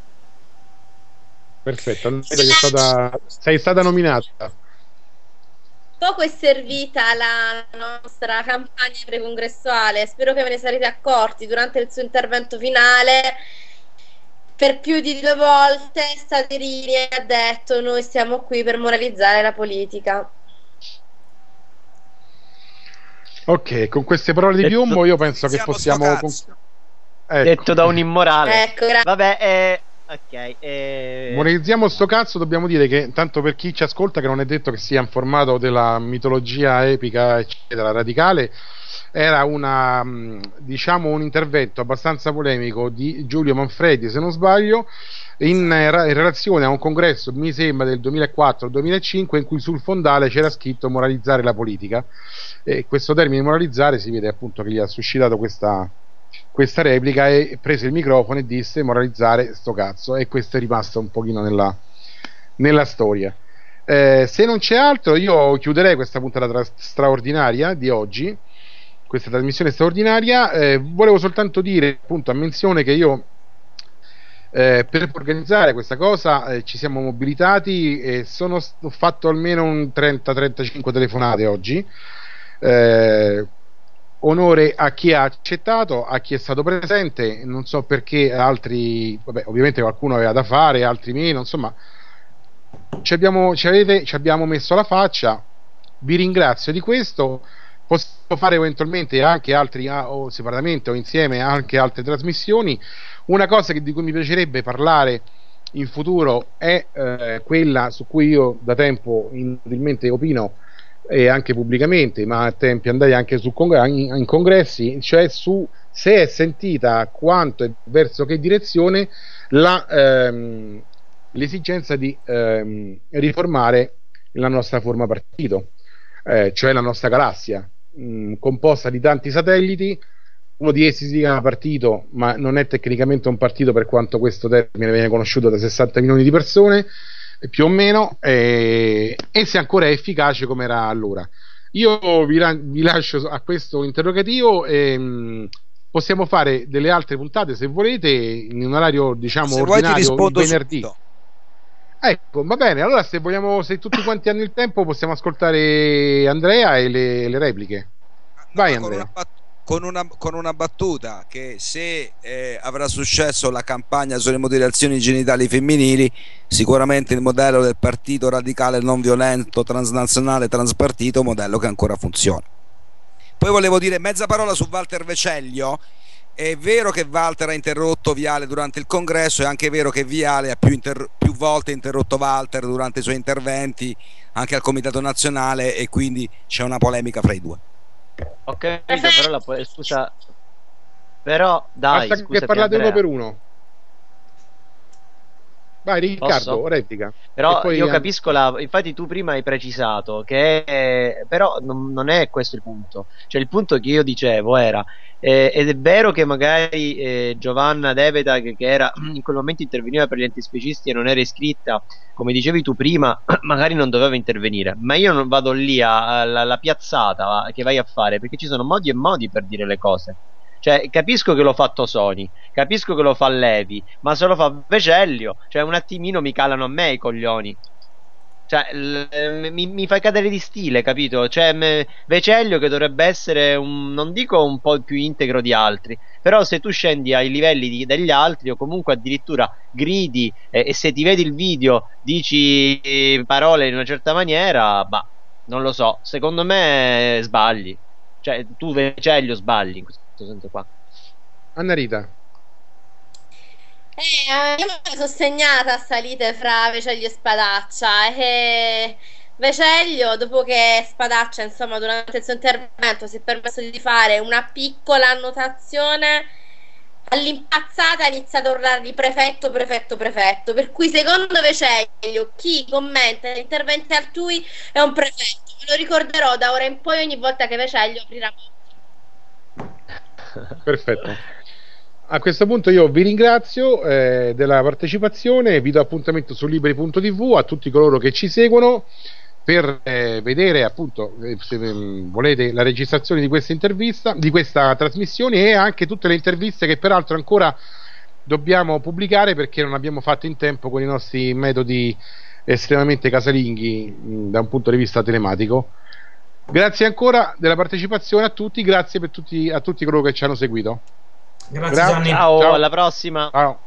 Perfetto, sei stata nominata. Poco è servita la nostra campagna precongressuale, spero che ve ne sarete accorti. Durante il suo intervento finale, per più di 2 volte Staderini ha detto: noi siamo qui per moralizzare la politica. Ok, con queste parole di piombo io penso che possiamo... Detto da un immorale. Ecco, grazie. Vabbè, Ok, monetizziamo sto cazzo. Dobbiamo dire che, tanto per chi ci ascolta, che non è detto che sia informato della mitologia epica eccetera radicale, era diciamo un intervento abbastanza polemico di Giulio Manfredi, se non sbaglio, in relazione a un congresso, mi sembra del 2004-2005, in cui sul fondale c'era scritto moralizzare la politica, e questo termine moralizzare si vede appunto che gli ha suscitato questa replica, e prese il microfono e disse moralizzare sto cazzo, e questo è rimasto un pochino nella storia. Se non c'è altro, io chiuderei questa puntata straordinaria di oggi, questa trasmissione straordinaria. Volevo soltanto dire appunto a menzione che io per organizzare questa cosa ci siamo mobilitati e ho fatto almeno un 30-35 telefonate oggi. Onore a chi ha accettato, a chi è stato presente. Non so perché altri, vabbè, ovviamente qualcuno aveva da fare, altri meno, insomma ci abbiamo messo la faccia. Vi ringrazio di questo. Possiamo fare eventualmente anche altri, o separatamente o insieme, anche altre trasmissioni. Una cosa di cui mi piacerebbe parlare in futuro è quella su cui io da tempo inutilmente opino, e anche pubblicamente, ma a tempi andai anche in congressi, cioè su se è sentita, quanto e verso che direzione l'esigenza di riformare la nostra forma partito, cioè la nostra galassia, composta di tanti satelliti. Uno di essi si chiama partito, ma non è tecnicamente un partito, per quanto questo termine viene conosciuto da 60 milioni di persone più o meno, e se ancora è efficace come era allora. Io vi lascio a questo interrogativo, e possiamo fare delle altre puntate se volete in un orario, diciamo, se ordinario, vuoi il venerdì. Ecco, va bene. Allora, se tutti quanti hanno il tempo, possiamo ascoltare Andrea e le repliche. Vai, Andrea. Con una battuta, che se avrà successo la campagna sulle mutilazioni genitali femminili, sicuramente il modello del partito radicale non violento transnazionale transpartito, modello che ancora funziona. Poi volevo dire mezza parola su Walter Veceglio. È vero che Walter ha interrotto Viale durante il congresso, è anche vero che Viale ha più volte interrotto Walter durante i suoi interventi anche al Comitato Nazionale, e quindi c'è una polemica fra i due. Ho capito, però scusa, però dai, basta che parlate uno per uno. Vai Riccardo, replica. Però io capisco infatti tu prima hai precisato che però non è questo il punto. Cioè il punto che io dicevo era ed è vero che magari Giovanna Deveta, che era in quel momento interveniva per gli antispecisti e non era iscritta, come dicevi tu prima, magari non doveva intervenire, ma io non vado lì alla piazzata che vai a fare, perché ci sono modi e modi per dire le cose. Cioè, capisco che lo fa Tosoni, capisco che lo fa Levi, ma se lo fa Veceglio, cioè un attimino mi calano a me i coglioni. Cioè, mi fai cadere di stile, capito? Cioè, Veceglio, che dovrebbe essere non dico un po' più integro di altri, però se tu scendi ai livelli degli altri, o comunque addirittura gridi, e se ti vedi il video dici parole in una certa maniera, bah, non lo so, secondo me sbagli. Cioè, tu Veceglio sbagli in questo senso qua. Annarita. Io mi sono segnata a salite fra Veceglio e Spadaccia, e Veceglio, dopo che Spadaccia, insomma, durante il suo intervento si è permesso di fare una piccola annotazione, all'impazzata ha iniziato a urlare di prefetto, per cui secondo Veceglio chi commenta gli interventi altrui è un prefetto. Me lo ricorderò da ora in poi ogni volta che Veceglio aprirà. Perfetto. A questo punto io vi ringrazio della partecipazione, vi do appuntamento su liberi.tv a tutti coloro che ci seguono per vedere appunto, se volete, la registrazione di questa intervista, di questa trasmissione, e anche tutte le interviste che peraltro ancora dobbiamo pubblicare perché non abbiamo fatto in tempo con i nostri metodi estremamente casalinghi da un punto di vista telematico. Grazie ancora della partecipazione a tutti, grazie a tutti coloro che ci hanno seguito. Grazie Gianni. Ciao, alla prossima. Ciao.